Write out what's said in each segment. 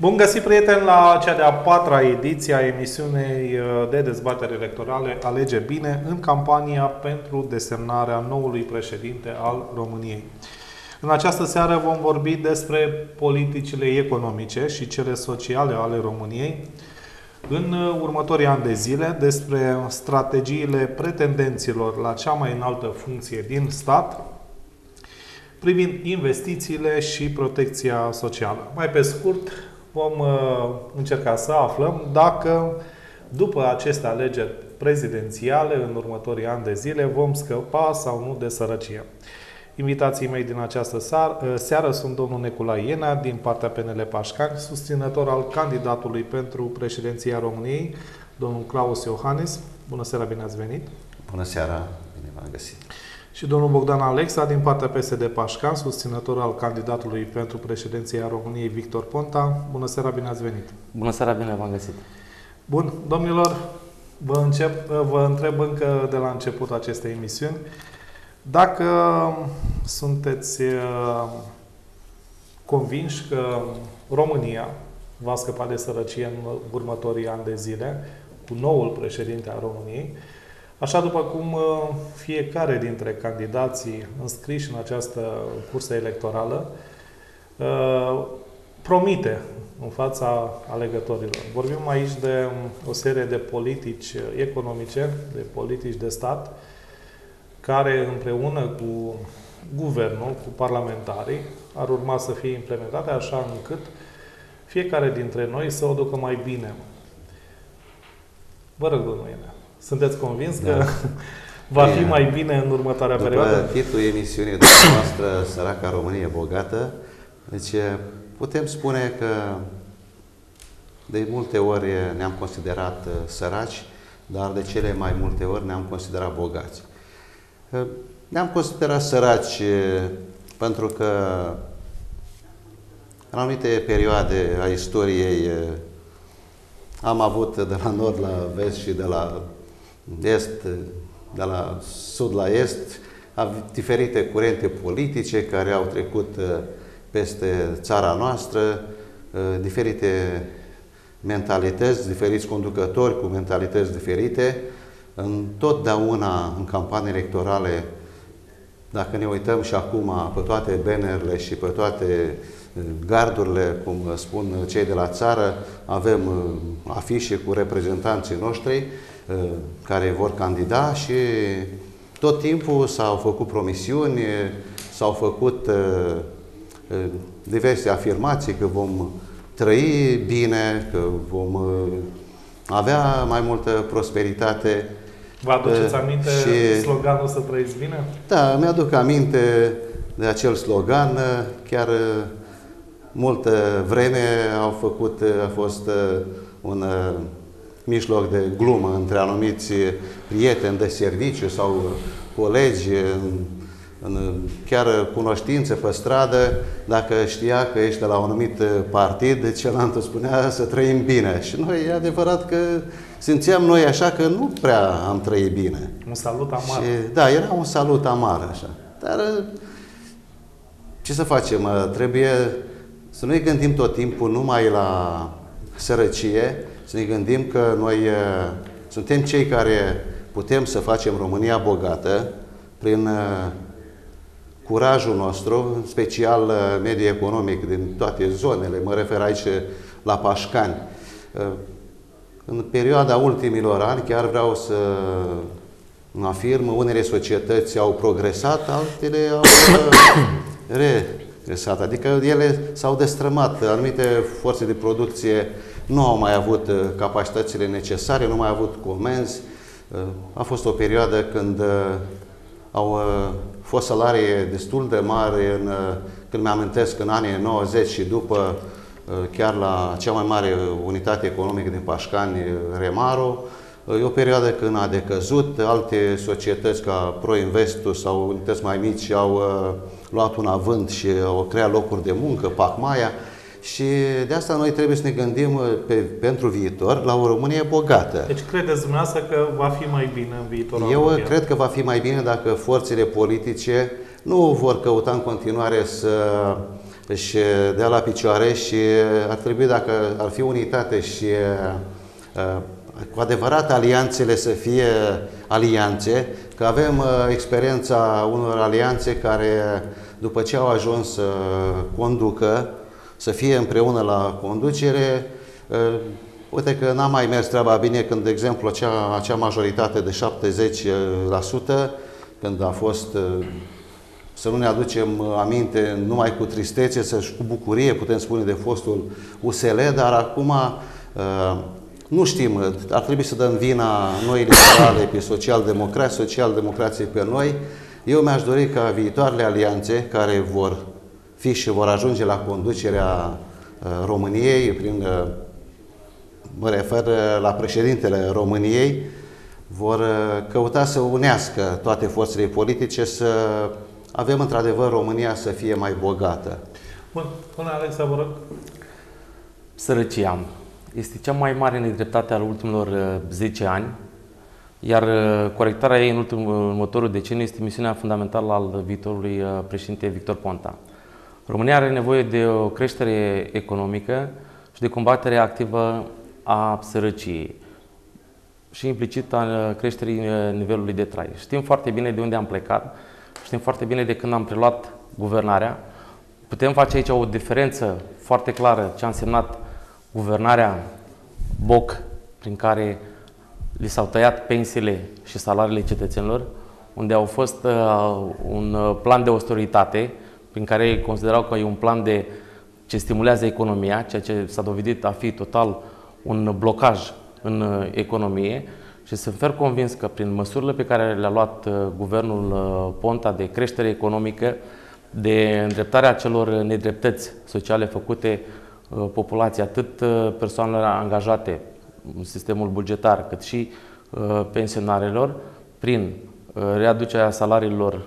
Bun găsit, prieteni, la cea de-a patra ediție a emisiunii de dezbatere electorale Alege Bine, în campania pentru desemnarea noului președinte al României. În această seară vom vorbi despre politicile economice și cele sociale ale României în următorii ani de zile, despre strategiile pretendenților la cea mai înaltă funcție din stat, privind investițiile și protecția socială. Mai pe scurt, vom încerca să aflăm dacă, după aceste alegeri prezidențiale, în următorii ani de zile, vom scăpa sau nu de sărăcie. Invitații mei din această seară sunt domnul Neculai Ienea, din partea PNL Pașcani, susținător al candidatului pentru președinția României, domnul Claus Iohannis. Bună seara, bine ați venit! Bună seara, bine v-am găsit! Și domnul Bogdan Alexa, din partea PSD Pașcani, susținător al candidatului pentru președinția României, Victor Ponta. Bună seara, bine ați venit! Bună seara, bine v-am găsit! Bun, domnilor, vă întreb încă de la început acestei emisiuni dacă sunteți convinși că România va scăpa de sărăcie în următorii ani de zile cu noul președinte al României, așa după cum fiecare dintre candidații înscriși în această cursă electorală promite în fața alegătorilor. Vorbim aici de o serie de politici economice, de politici de stat, care împreună cu guvernul, cu parlamentarii, ar urma să fie implementate așa încât fiecare dintre noi să o ducă mai bine. Vă rog, domnul Ienea, sunteți convins că va fi mai bine în următoarea perioadă? După titlul emisiunii noastră, Săraca Românie Bogată, deci putem spune că de multe ori ne-am considerat săraci, dar de cele mai multe ori ne-am considerat bogați. Ne-am considerat săraci pentru că în anumite perioade a istoriei am avut de la nord la vest și de la est, de la sud la est, diferite curente politice care au trecut peste țara noastră, diferite mentalități, diferiți conducători cu mentalități diferite. Întotdeauna în campanii electorale, dacă ne uităm și acum pe toate bannerele și pe toate gardurile, cum spun cei de la țară, avem afișe cu reprezentanții noștri care vor candida și tot timpul s-au făcut promisiuni, s-au făcut diverse afirmații că vom trăi bine, că vom avea mai multă prosperitate. Vă aduceți aminte sloganul să trăiți bine? Da, mi-aduc aminte de acel slogan. Chiar multă vreme a fost un mijloc de glumă între anumiți prieteni de serviciu sau colegi, chiar cunoștințe pe stradă. Dacă știa că ești de la un anumit partid, celălalt spunea să trăim bine. Și noi, e adevărat că simțeam noi așa că nu prea am trăit bine. Un salut amar. Și, da, era un salut amar așa. Dar ce să facem? Trebuie să nu ne gândim tot timpul numai la sărăcie, să ne gândim că noi suntem cei care putem să facem România bogată prin curajul nostru, în special mediul economic din toate zonele. Mă refer aici la Pașcani. În perioada ultimilor ani, chiar vreau să afirm, unele societăți au progresat, altele au regresat. Adică ele s-au destrămat. Anumite forțe de producție nu au mai avut capacitățile necesare, nu au mai avut comenzi. A fost o perioadă când au fost salarii destul de mari, când mi-amintesc, în anii 90 și după, chiar la cea mai mare unitate economică din Pașcani, Remaro. E o perioadă când a decăzut, alte societăți ca Proinvestul sau unități mai mici au luat un avânt și au creat locuri de muncă, Pacmaia. Și de asta noi trebuie să ne gândim pentru viitor la o Românie bogată. Deci credeți dumneavoastră că va fi mai bine în viitor? Eu cred că va fi mai bine dacă forțele politice nu vor căuta în continuare să își dea la picioare și ar trebui, dacă ar fi unitate și cu adevărat alianțele să fie alianțe, că avem experiența unor alianțe care, după ce au ajuns să conducă, să fie împreună la conducere, uite că n-a mai mers treaba bine când, de exemplu, acea majoritate de 70%, când a fost, să nu ne aducem aminte numai cu tristețe, să și cu bucurie, putem spune, de fostul USL, dar acum nu știm, ar trebui să dăm vina noi liberale pe social-democrații pe noi. Eu mi-aș dori ca viitoarele alianțe care vor fi și vor ajunge la conducerea României, mă refer la președintele României, vor căuta să unească toate forțele politice, să avem într-adevăr România să fie mai bogată. Bun, până Alexa, vă rog. Sărăcia este cea mai mare nedreptate al ultimilor 10 ani, iar corectarea ei în următorul deceniu este misiunea fundamentală al viitorului președinte Victor Ponta. România are nevoie de o creștere economică și de combatere activă a sărăciei și implicit a creșterii nivelului de trai. Știm foarte bine de unde am plecat, știm foarte bine de când am preluat guvernarea. Putem face aici o diferență foarte clară ce a însemnat guvernarea Boc, prin care li s-au tăiat pensiile și salariile cetățenilor, unde au fost un plan de austeritate, prin care ei considerau că e un plan ce stimulează economia, ceea ce s-a dovedit a fi total un blocaj în economie, și sunt fer convins că prin măsurile pe care le-a luat guvernul Ponta de creștere economică, de îndreptarea acelor nedreptăți sociale făcute populației, atât persoanelor angajate în sistemul bugetar, cât și pensionarilor, prin readucerea salariilor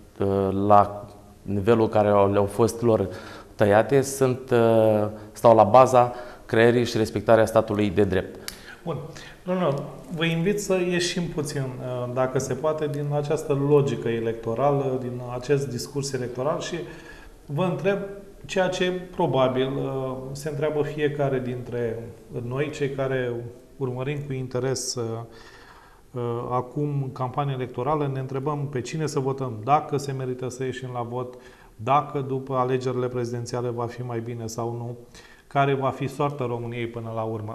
la nivelul care le-au fost lor tăiate, stau la baza creării și respectarea statului de drept. Bun. Nu. Vă invit să ieșim puțin, dacă se poate, din această logică electorală, din acest discurs electoral și vă întreb ceea ce probabil se întreabă fiecare dintre noi, cei care urmărim cu interes acum campania electorală, ne întrebăm pe cine să votăm, dacă se merită să ieșim la vot, dacă după alegerile prezidențiale va fi mai bine sau nu, care va fi soarta României până la urmă.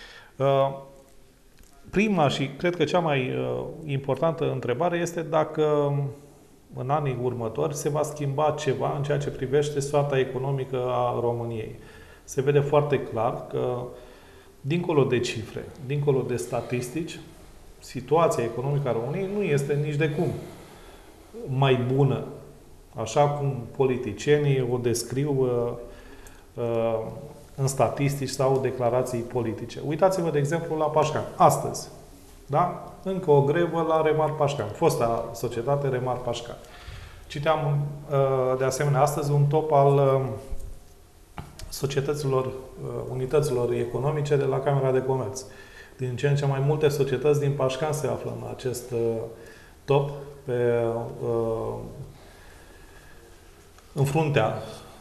Prima și cred că cea mai importantă întrebare este dacă în anii următori se va schimba ceva în ceea ce privește soarta economică a României. Se vede foarte clar că, dincolo de cifre, dincolo de statistici, situația economică a României nu este nici de cum mai bună, așa cum politicienii o descriu în statistici sau declarații politice. Uitați-vă, de exemplu, la Pașcan. Astăzi, da? Încă o grevă la Remar Pașcan. Fosta societate Remar Pașcan. Citeam, de asemenea, astăzi un top al societăților, unităților economice de la Camera de Comerț. Din ce în ce mai multe societăți din Pașcan se află în acest top, în fruntea,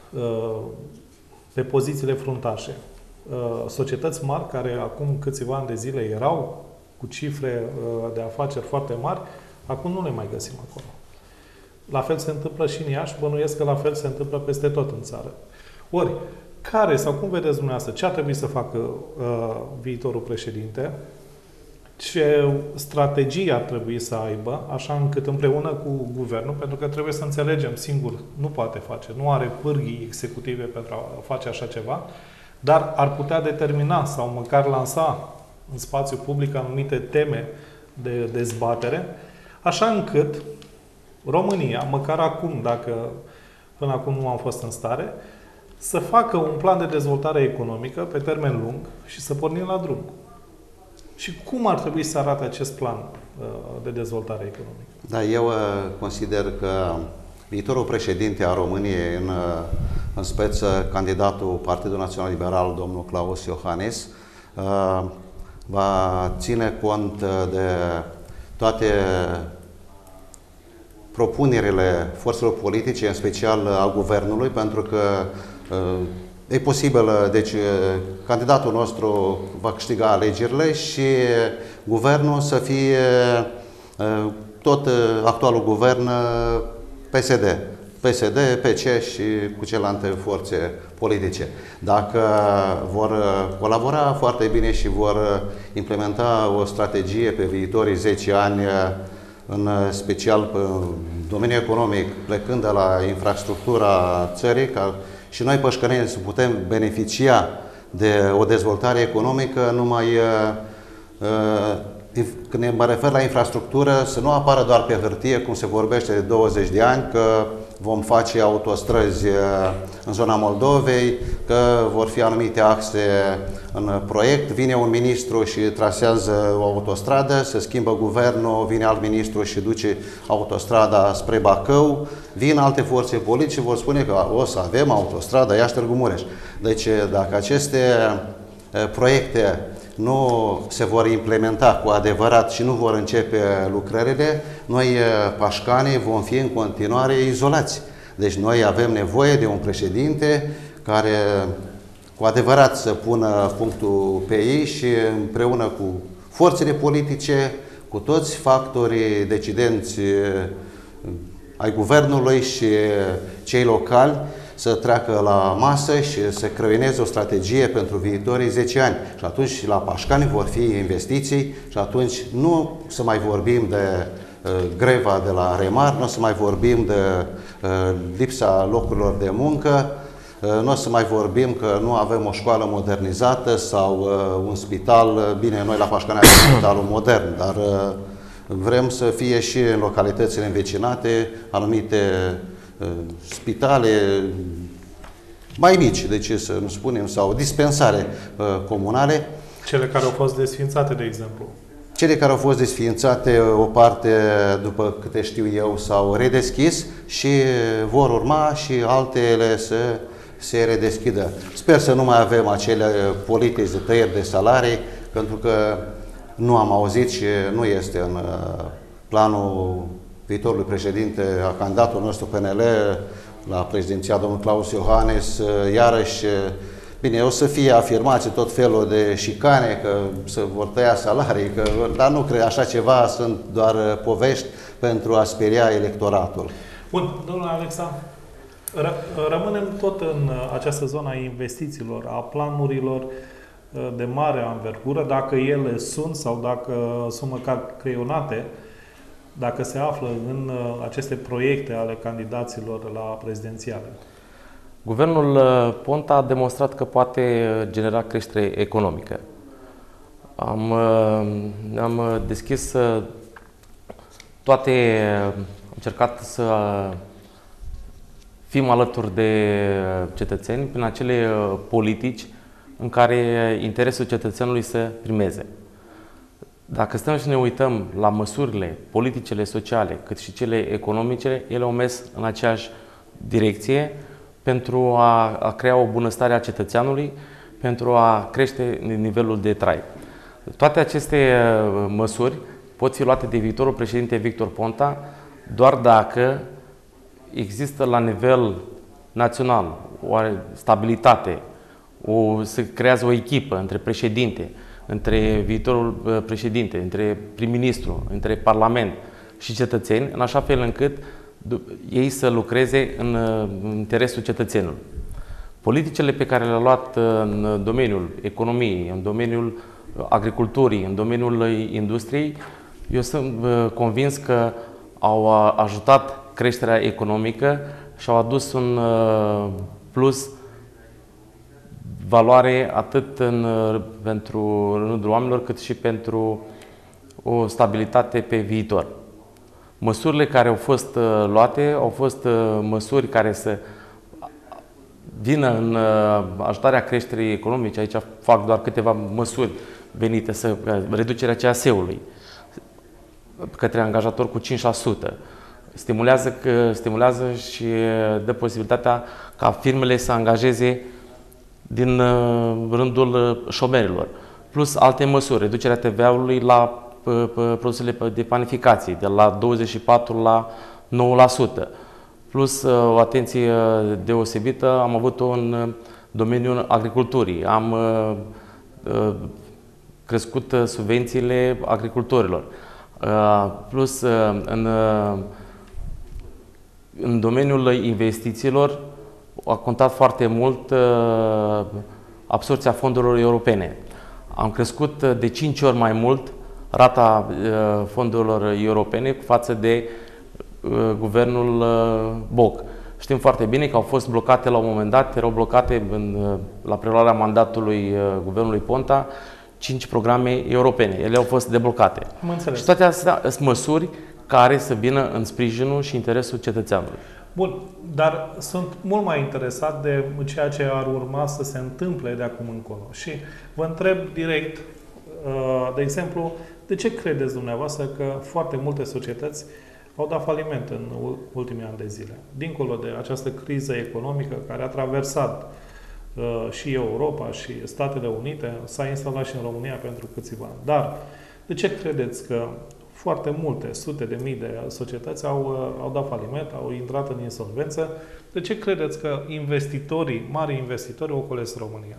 pe pozițiile fruntașe. Societăți mari care acum câțiva ani de zile erau cu cifre de afaceri foarte mari, acum nu le mai găsim acolo. La fel se întâmplă și în Iași, bănuiesc că la fel se întâmplă peste tot în țară. Ori, care sau cum vedeți dumneavoastră, ce ar trebui să facă viitorul președinte, ce strategie ar trebui să aibă, așa încât împreună cu guvernul, pentru că trebuie să înțelegem, singur nu poate face, nu are pârghii executive pentru a face așa ceva, dar ar putea determina sau măcar lansa în spațiu public anumite teme de dezbatere, așa încât România, măcar acum, dacă până acum nu am fost în stare, să facă un plan de dezvoltare economică pe termen lung și să pornim la drum. Și cum ar trebui să arate acest plan de dezvoltare economică? Da, eu consider că viitorul președinte a României, în speță candidatul Partidul Național Liberal, domnul Klaus Iohannis, va ține cont de toate propunerile forțelor politice, în special a guvernului, pentru că E posibil, deci candidatul nostru va câștiga alegerile și guvernul să fie tot actualul guvern PSD. PSD, PC și cu celelalte forțe politice. Dacă vor colabora foarte bine și vor implementa o strategie pe viitorii 10 ani, în special pe domeniul economic, plecând de la infrastructura țării, ca și noi pășcăneni să putem beneficia de o dezvoltare economică numai când mă refer la infrastructură, să nu apară doar pe hârtie, cum se vorbește de 20 de ani, că vom face autostrăzi în zona Moldovei, că vor fi anumite axe în proiect. Vine un ministru și trasează o autostradă, se schimbă guvernul, vine alt ministru și duce autostrada spre Bacău, vin alte forțe politice și vor spune că o să avem autostrada Iași-Târgu Mureș. Deci, dacă aceste proiecte nu se vor implementa cu adevărat și nu vor începe lucrările, noi, pașcanii, vom fi în continuare izolați. Deci noi avem nevoie de un președinte care cu adevărat să pună punctul pe ei și împreună cu forțele politice, cu toți factorii decidenți ai guvernului și cei locali, să treacă la masă și să crăineze o strategie pentru viitorii 10 ani. Și atunci la Pașcani vor fi investiții și atunci nu să mai vorbim de greva de la Remar, nu o să mai vorbim de lipsa locurilor de muncă, nu o să mai vorbim că nu avem o școală modernizată sau un spital. Bine, noi la Pașcani avem spitalul modern, dar vrem să fie și în localitățile învecinate anumite spitale mai mici, de ce să nu spunem, sau dispensare comunale. Cele care au fost desființate, de exemplu. Cele care au fost desființate, o parte, după câte știu eu, s-au redeschis și vor urma și altele să se redeschidă. Sper să nu mai avem acele politici de tăieri de salarii, pentru că nu am auzit și nu este în planul viitorului președinte, a candidatului nostru PNL la prezidenția, domnul Claus Iohannis, iarăși, bine, o să fie afirmații tot felul de șicane, că se vor tăia salarii, dar nu cred, așa ceva sunt doar povești pentru a speria electoratul. Bun, domnule Alexa, rămânem tot în această zonă a investițiilor, a planurilor de mare anvergură, dacă ele sunt sau dacă sunt măcar creionate, dacă se află în aceste proiecte ale candidaților la prezidențiale. Guvernul Ponta a demonstrat că poate genera creștere economică. Am deschis toate, am încercat să fim alături de cetățeni prin acele politici în care interesul cetățenului să primeze. Dacă stăm și ne uităm la măsurile, politicele sociale, cât și cele economice, ele au mers în aceeași direcție pentru a crea o bunăstare a cetățeanului, pentru a crește nivelul de trai. Toate aceste măsuri pot fi luate de viitorul președinte Victor Ponta doar dacă există la nivel național o stabilitate, se creează o echipă între președinte, între viitorul președinte, între prim-ministru, între Parlament și cetățeni, în așa fel încât ei să lucreze în interesul cetățenului. Politicile pe care le-a luat în domeniul economiei, în domeniul agriculturii, în domeniul industriei, eu sunt convins că au ajutat creșterea economică și au adus un plus valoare atât pentru rândul oamenilor, cât și pentru o stabilitate pe viitor. Măsurile care au fost luate au fost măsuri care să vină în ajutarea creșterii economice. Aici fac doar câteva măsuri venite, reducerea CAS-ului către angajator cu 5%. Stimulează și dă posibilitatea ca firmele să angajeze din rândul șomerilor. Plus alte măsuri, reducerea TVA-ului la produsele de panificații, de la 24% la 9%. plus o atenție deosebită am avut-o în domeniul agriculturii. Am crescut subvențiile agricultorilor. Plus în domeniul investițiilor a contat foarte mult absorbția fondurilor europene. Am crescut de 5 ori mai mult rata fondurilor europene față de guvernul Boc. Știm foarte bine că au fost blocate la un moment dat, erau blocate la preluarea mandatului guvernului Ponta 5 programe europene. Ele au fost deblocate. Am înțeles. Și toate astea sunt măsuri care să vină în sprijinul și interesul cetățeanului. Bun, dar sunt mult mai interesat de ceea ce ar urma să se întâmple de acum încolo. Și vă întreb direct, de exemplu, de ce credeți dumneavoastră că foarte multe societăți au dat faliment în ultimii ani de zile? Dincolo de această criză economică care a traversat și Europa și Statele Unite, s-a instalat și în România pentru câțiva ani. Dar de ce credeți că foarte multe, sute de mii de societăți au dat faliment, au intrat în insolvență? De ce credeți că investitorii, mari investitori, ocolesc România?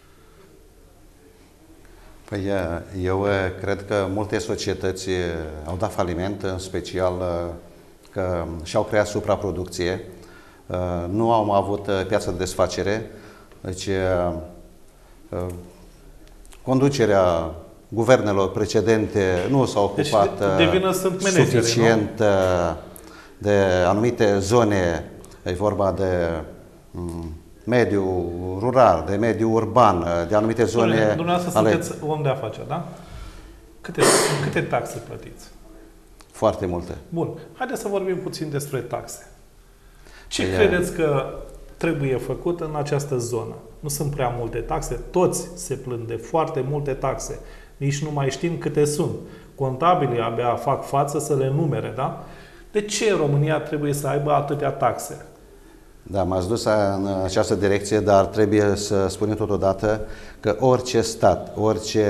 Păi, eu cred că multe societăți au dat faliment, în special că și-au creat supraproducție, nu au avut piață de desfacere, deci conducerea guvernelor precedente nu s-au ocupat suficient de anumite zone, e vorba de mediul rural, de mediul urban, de anumite zone. Dumneavoastră sunteți om de afaceri, da? Câte taxe plătiți? Foarte multe. Bun. Haideți să vorbim puțin despre taxe. Ce credeți că trebuie făcut în această zonă? Nu sunt prea multe taxe. Toți se plâng de foarte multe taxe. Nici nu mai știm câte sunt. Contabilii abia fac față să le numere, da? De ce România trebuie să aibă atâtea taxe? Da, m-ați dus în această direcție, dar trebuie să spunem totodată că orice stat, orice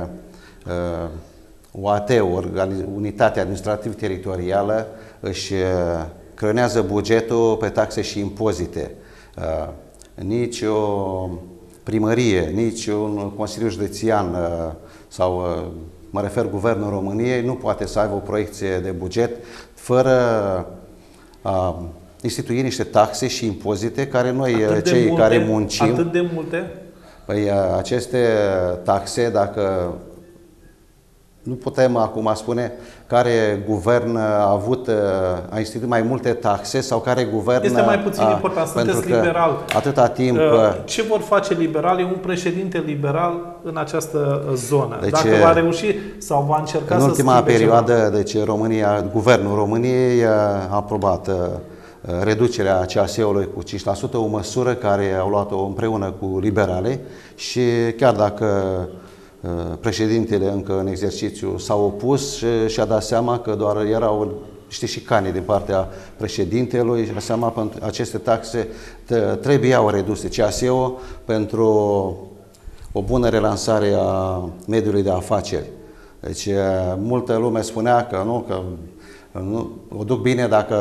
UAT, unitate administrativ-teritorială, își creionează bugetul pe taxe și impozite. Nici o primărie, nici un Consiliu Județean sau, mă refer, Guvernul României, nu poate să aibă o proiecție de buget fără a institui niște taxe și impozite care noi, care muncim... Atât de multe? Păi aceste taxe, dacă... Nu putem acum spune care guvern a instituit mai multe taxe sau care guvern... Este mai puțin important. Sunteți liberal. Atâta timp... Ce vor face liberalii, un președinte liberal în această zonă? Deci, dacă va reuși sau va încerca să schimbe în ultima perioadă, deci Guvernul României a aprobat reducerea CAS-ului cu 5%, o măsură care au luat-o împreună cu liberale și chiar dacă președintele încă în exercițiu s-a opus și a dat seama că doar erau niște șicane din partea președintelui și a dat seama că aceste taxe trebuiau reduse. CAS-ul pentru o bună relansare a mediului de afaceri. Deci multă lume spunea că nu, că nu, o duc bine dacă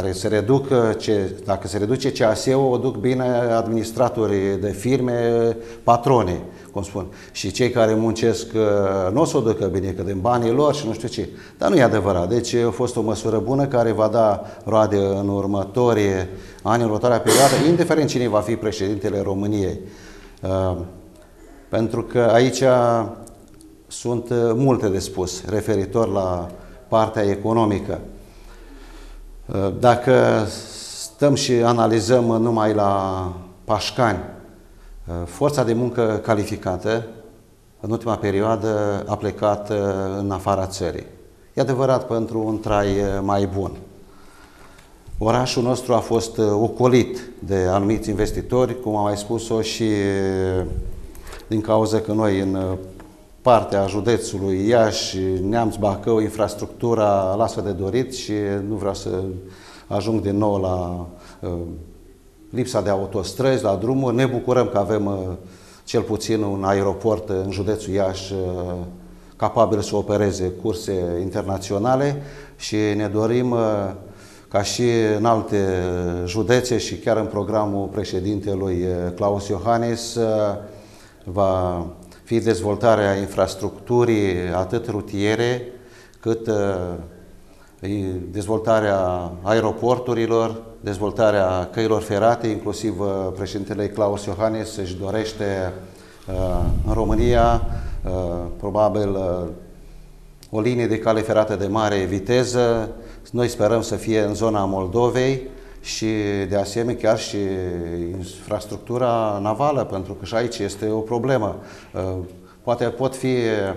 se reduce CAS-ul, o duc bine administratorii de firme, patroni, cum spun. Și cei care muncesc nu o să o ducă bine, că din banii lor și nu știu ce. Dar nu e adevărat. Deci a fost o măsură bună care va da roade în următorii ani, în următoarea perioadă, indiferent cine va fi președintele României. Pentru că aici sunt multe de spus referitor la partea economică. Dacă stăm și analizăm numai la Pașcani, forța de muncă calificată în ultima perioadă a plecat în afara țării. E adevărat, pentru un trai mai bun. Orașul nostru a fost ocolit de anumiți investitori, cum am mai spus-o, și din cauza că noi în partea județului Iași, Neamț, Bacău, infrastructura lasă de dorit și nu vreau să ajung din nou la lipsa de autostrăzi, la drumuri. Ne bucurăm că avem cel puțin un aeroport în județul Iași capabil să opereze curse internaționale și ne dorim ca și în alte județe și chiar în programul președintelui Klaus Iohannis, va fi dezvoltarea infrastructurii atât rutiere, cât dezvoltarea aeroporturilor, dezvoltarea căilor ferate, inclusiv președintele Klaus Iohannis își dorește în România probabil o linie de cale ferată de mare viteză. Noi sperăm să fie în zona Moldovei și de asemenea chiar și infrastructura navală, pentru că și aici este o problemă. Poate pot fi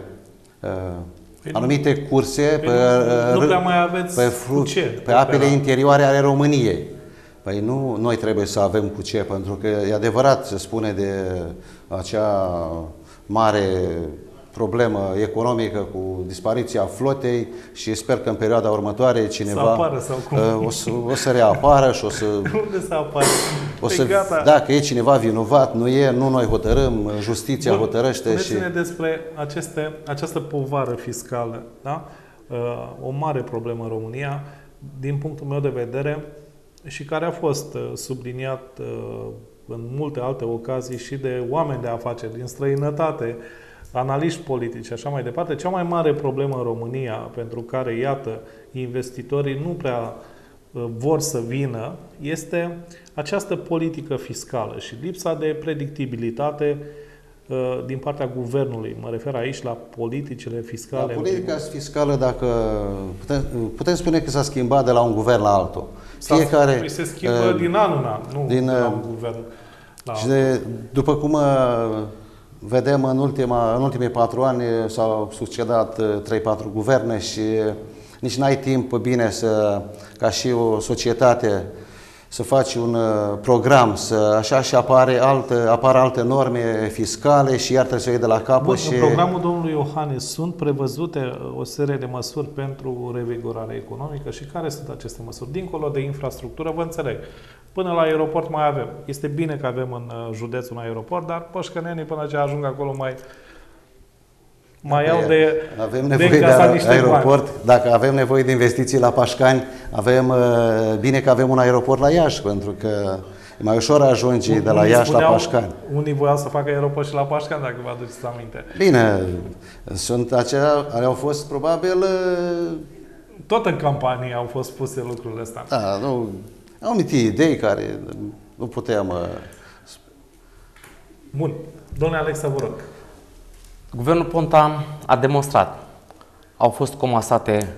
anumite curse nu prea mai aveți pe apele interioare ale României. Păi nu, noi trebuie să avem cu ce, pentru că e adevărat, se spune de acea mare problemă economică cu dispariția flotei și sper că în perioada următoare cineva o să reapară și o să... Unde să apară? Dacă e cineva vinovat, nu noi hotărâm, justiția hotărăște. Spuneți-ne despre această povară fiscală, da? O mare problemă în România, din punctul meu de vedere, și care a fost subliniat în multe alte ocazii și de oameni de afaceri din străinătate, analiști politici și așa mai departe. Cea mai mare problemă în România, pentru care, iată, investitorii nu prea vor să vină, este această politică fiscală și lipsa de predictibilitate din partea guvernului. Mă refer aici la politicile fiscale. La politica fiscală, dacă putem spune că s-a schimbat de la un guvern la altul. Fiecare se schimbă din an în an, nu de la un guvern la altul. După cum vedem, în ultimii 4 ani s-au succedat 3-4 guverne și nici n-ai timp bine ca și o societate să faci un program, așa și apar alte norme fiscale și iar trebuie să o iei de la capăt. Bun, în programul domnului Iohannis sunt prevăzute o serie de măsuri pentru revigorare economică și care sunt aceste măsuri? Dincolo de infrastructură, vă înțeleg. Până la aeroport mai avem. Este bine că avem în județ un aeroport, dar pășcănenii până ce ajung acolo mai au avem nevoie de aeroport. Bani. Dacă avem nevoie de investiții la Pașcani, bine că avem un aeroport la Iași, pentru că e mai ușor ajunge de la Iași la Pașcani. Unii voiau să facă aeroport și la Pașcani, dacă vă aduceți aminte. Bine, care au fost probabil... Tot în campanie au fost puse lucrurile astea. Da, nu... Au anumite idei care nu puteam... Bun. Domnule Alexa, vă rog. Guvernul Ponta a demonstrat. Au fost comasate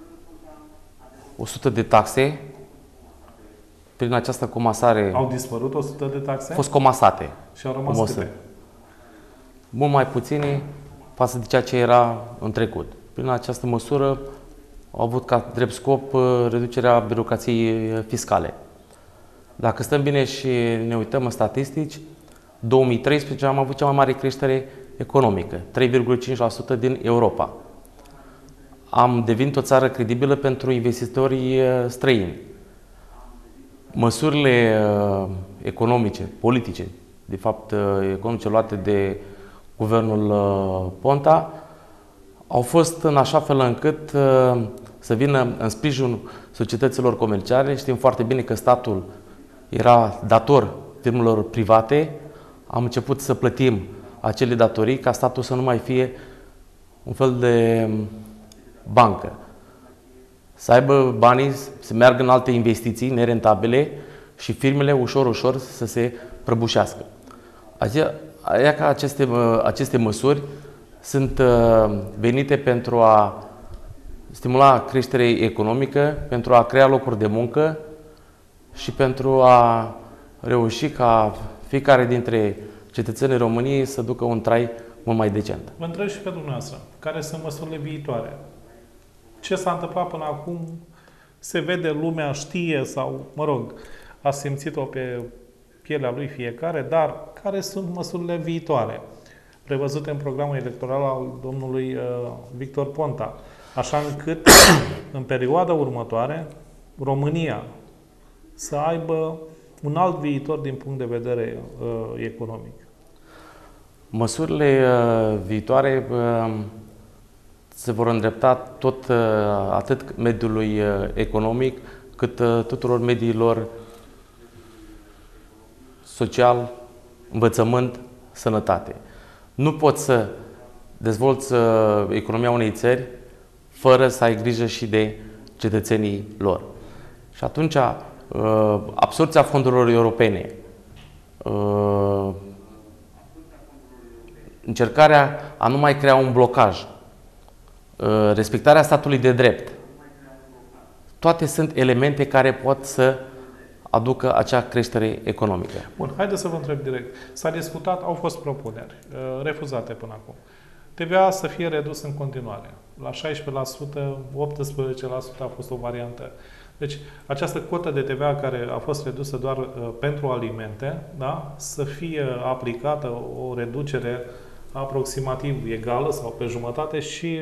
100 de taxe. Prin această comasare... Au dispărut 100 de taxe? Au fost comasate. Și au rămas câte? Mult mai puține față de ceea ce era în trecut. Prin această măsură au avut ca drept scop reducerea birocrației fiscale. Dacă stăm bine și ne uităm în statistici, 2013 am avut cea mai mare creștere economică, 3,5% din Europa. Am devenit o țară credibilă pentru investitorii străini. Măsurile economice, politice, de fapt economice luate de guvernul Ponta, au fost în așa fel încât să vină în sprijinul societăților comerciale. Știm foarte bine că statul era dator firmelor private. Am început să plătim acele datorii ca statul să nu mai fie un fel de bancă. Să aibă banii, să meargă în alte investiții nerentabile și firmele ușor să se prăbușească. Așa că aceste măsuri sunt venite pentru a stimula creșterea economică, pentru a crea locuri de muncă și pentru a reuși ca fiecare dintre cetățenii României să ducă un trai mult mai decent. Vă întreb și pe dumneavoastră, care sunt măsurile viitoare? Ce s-a întâmplat până acum? Se vede, lumea știe sau, mă rog, a simțit-o pe pielea lui fiecare, dar care sunt măsurile viitoare prevăzute în programul electoral al domnului Victor Ponta, așa încât în perioada următoare România să aibă un alt viitor din punct de vedere economic? Măsurile viitoare se vor îndrepta atât mediului economic, cât tuturor mediilor social, învățământ, sănătate. Nu poți să dezvolți economia unei țări fără să ai grijă și de cetățenii lor. Și atunci, absorbția fondurilor europene, încercarea a nu mai crea un blocaj, respectarea statului de drept, toate sunt elemente care pot să aducă acea creștere economică. Bun, haideți să vă întreb direct. S-a discutat, au fost propuneri refuzate până acum. TVA să fie redus în continuare. La 16%, 18% a fost o variantă. Deci, această cotă de TVA care a fost redusă doar pentru alimente, da, să fie aplicată o reducere aproximativ egală sau pe jumătate și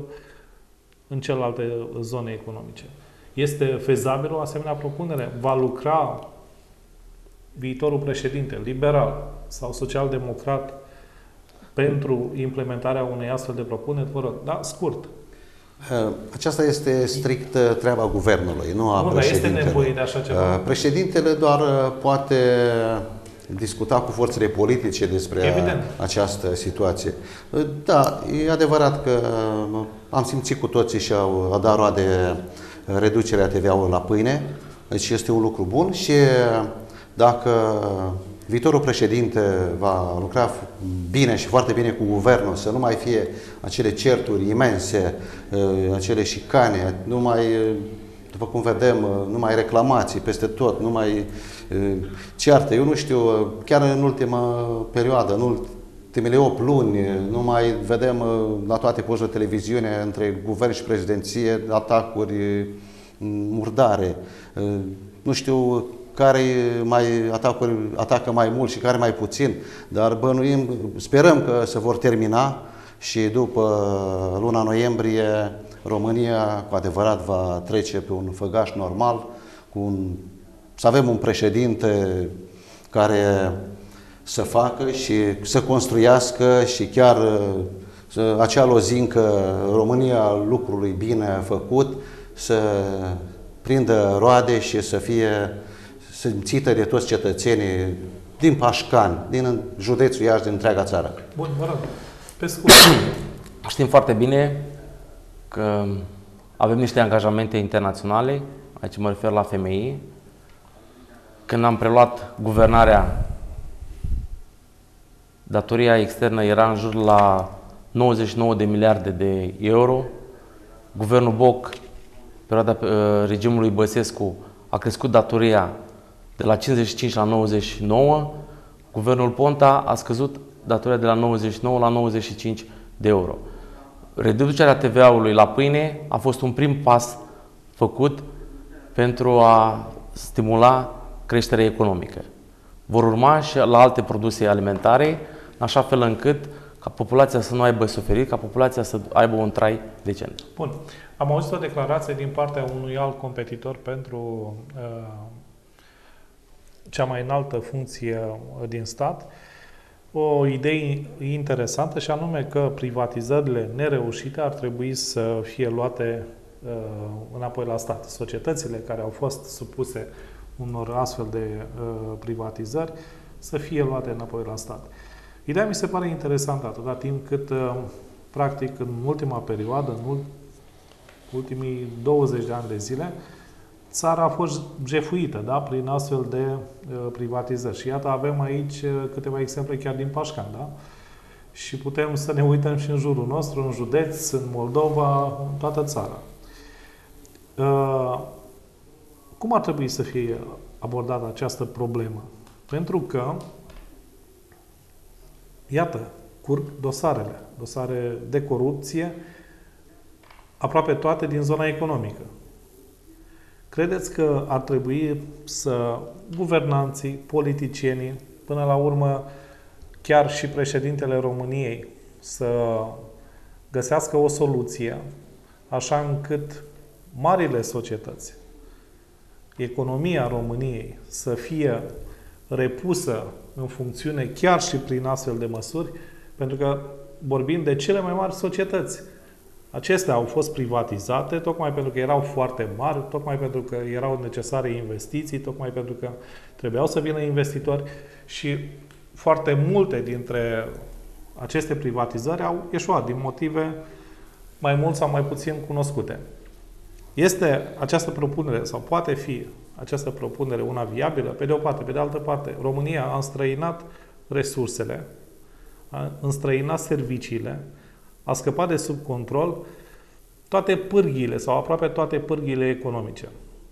în celelalte zone economice. Este fezabilă o asemenea propunere? Va lucra viitorul președinte, liberal sau social-democrat, pentru implementarea unei astfel de propuneri? Vă rog, da, scurt. Aceasta este strict treaba guvernului, nu a președintelui. Este nevoie de așa ceva? Președintele doar poate discuta cu forțele politice despre această situație. Da, e adevărat că am simțit cu toții și au dat roade reducerea TVA-ului la pâine, deci este un lucru bun și dacă viitorul președinte va lucra bine și foarte bine cu guvernul, să nu mai fie acele certuri imense, acele șicane, nu mai, după cum vedem, nu mai reclamații peste tot, nu mai ceartă. Eu nu știu, chiar în ultima perioadă, în ultimele 8 luni, nu mai vedem la toate posturile de televiziune între guvern și prezidenție atacuri murdare. Nu știu care mai atacă mai mult și care mai puțin, dar bănuim, sperăm că se vor termina și după luna noiembrie România cu adevărat va trece pe un făgaș normal, să avem un președinte care să facă și să construiască și chiar acea lozincă România lucrului bine făcut să prindă roade și să fie simțită de toți cetățenii din Pașcani, din județul Iași, din întreaga țară. Bun, vă rog, pe scurt. Știm foarte bine că avem niște angajamente internaționale, aici mă refer la FMI. Când am preluat guvernarea, datoria externă era în jur la 99 de miliarde de euro. Guvernul Boc, perioada regimului Băsescu, a crescut datoria de la 55 la 99, guvernul Ponta a scăzut datoria de la 99 la 95 de euro. Reducerea TVA-ului la pâine a fost un prim pas făcut pentru a stimula creșterea economică. Vor urma și la alte produse alimentare, în așa fel încât ca populația să nu aibă suferit, ca populația să aibă un trai decent. Bun. Am auzit o declarație din partea unui alt competitor pentru cea mai înaltă funcție din stat, o idee interesantă și anume că privatizările nereușite ar trebui să fie luate înapoi la stat. Societățile care au fost supuse unor astfel de privatizări să fie luate înapoi la stat. Ideea mi se pare interesantă atâta timp cât, practic, în ultima perioadă, în ultimii 20 de ani de zile, țara a fost jefuită, da, prin astfel de privatizări. Și iată, avem aici câteva exemple chiar din Pașcani, da? Și putem să ne uităm și în jurul nostru, în județ, în Moldova, în toată țara. Cum ar trebui să fie abordată această problemă? Pentru că, iată, curg dosare de corupție, aproape toate din zona economică. Credeți că ar trebui să guvernanții, politicienii, până la urmă chiar și președintele României să găsească o soluție așa încât marile societăți, economia României să fie repusă în funcțiune chiar și prin astfel de măsuri, pentru că vorbim de cele mai mari societăți. Acestea au fost privatizate tocmai pentru că erau foarte mari, tocmai pentru că erau necesare investiții, tocmai pentru că trebuiau să vină investitori și foarte multe dintre aceste privatizări au eșuat din motive mai mult sau mai puțin cunoscute. Este această propunere sau poate fi această propunere una viabilă? Pe de o parte. Pe de altă parte, România a înstrăinat resursele, a înstrăinat serviciile, a scăpat de sub control toate pârghiile sau aproape toate pârghiile economice.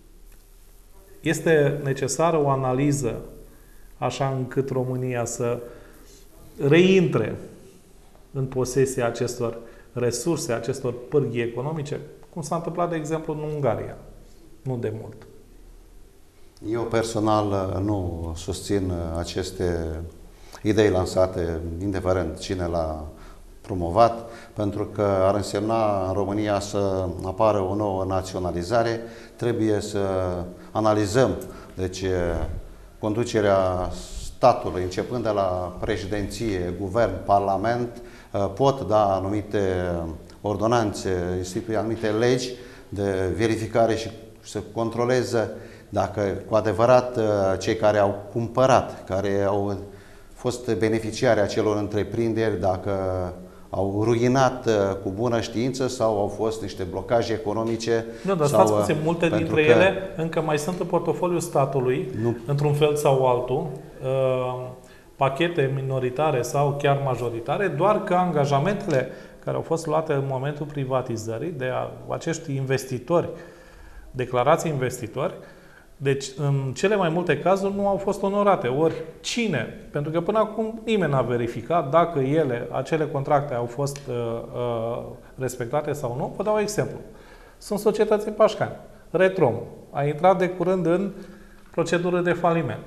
Este necesară o analiză așa încât România să reintre în posesia acestor resurse, acestor pârghii economice, cum s-a întâmplat, de exemplu, în Ungaria, nu de mult. Eu personal nu susțin aceste idei lansate, indiferent cine l-a promovat, pentru că ar însemna în România să apară o nouă naționalizare. Trebuie să analizăm, deci, conducerea statului, începând de la președinție, guvern, parlament, pot da anumite ordonanțe, institui anumite legi de verificare și să controleze dacă cu adevărat cei care au cumpărat, care au fost beneficiari acelor întreprinderi, dacă au ruinat cu bună știință sau au fost niște blocaje economice. Nu, dar stați puțin, multe dintre ele încă mai sunt în portofoliul statului, într-un fel sau altul, pachete minoritare sau chiar majoritare, doar că angajamentele care au fost luate în momentul privatizării de acești investitori, declarații investitori, deci în cele mai multe cazuri nu au fost onorate. Ori cine? Pentru că până acum nimeni n-a verificat dacă acele contracte au fost respectate sau nu. Vă dau un exemplu. Sunt societăți în Pașcani. Retrom a intrat de curând în procedură de faliment.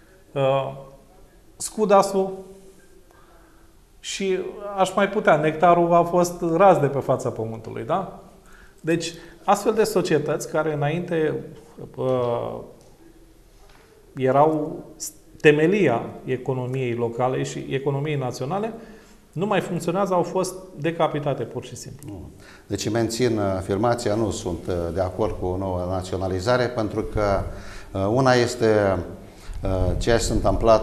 Scudasul și aș mai putea. Nectarul a fost ras de pe fața pământului, da? Deci, astfel de societăți care înainte erau temelia economiei locale și economiei naționale, nu mai funcționează, au fost decapitate pur și simplu. Deci mențin afirmația, nu sunt de acord cu o nouă naționalizare, pentru că una este ceea ce s-a întâmplat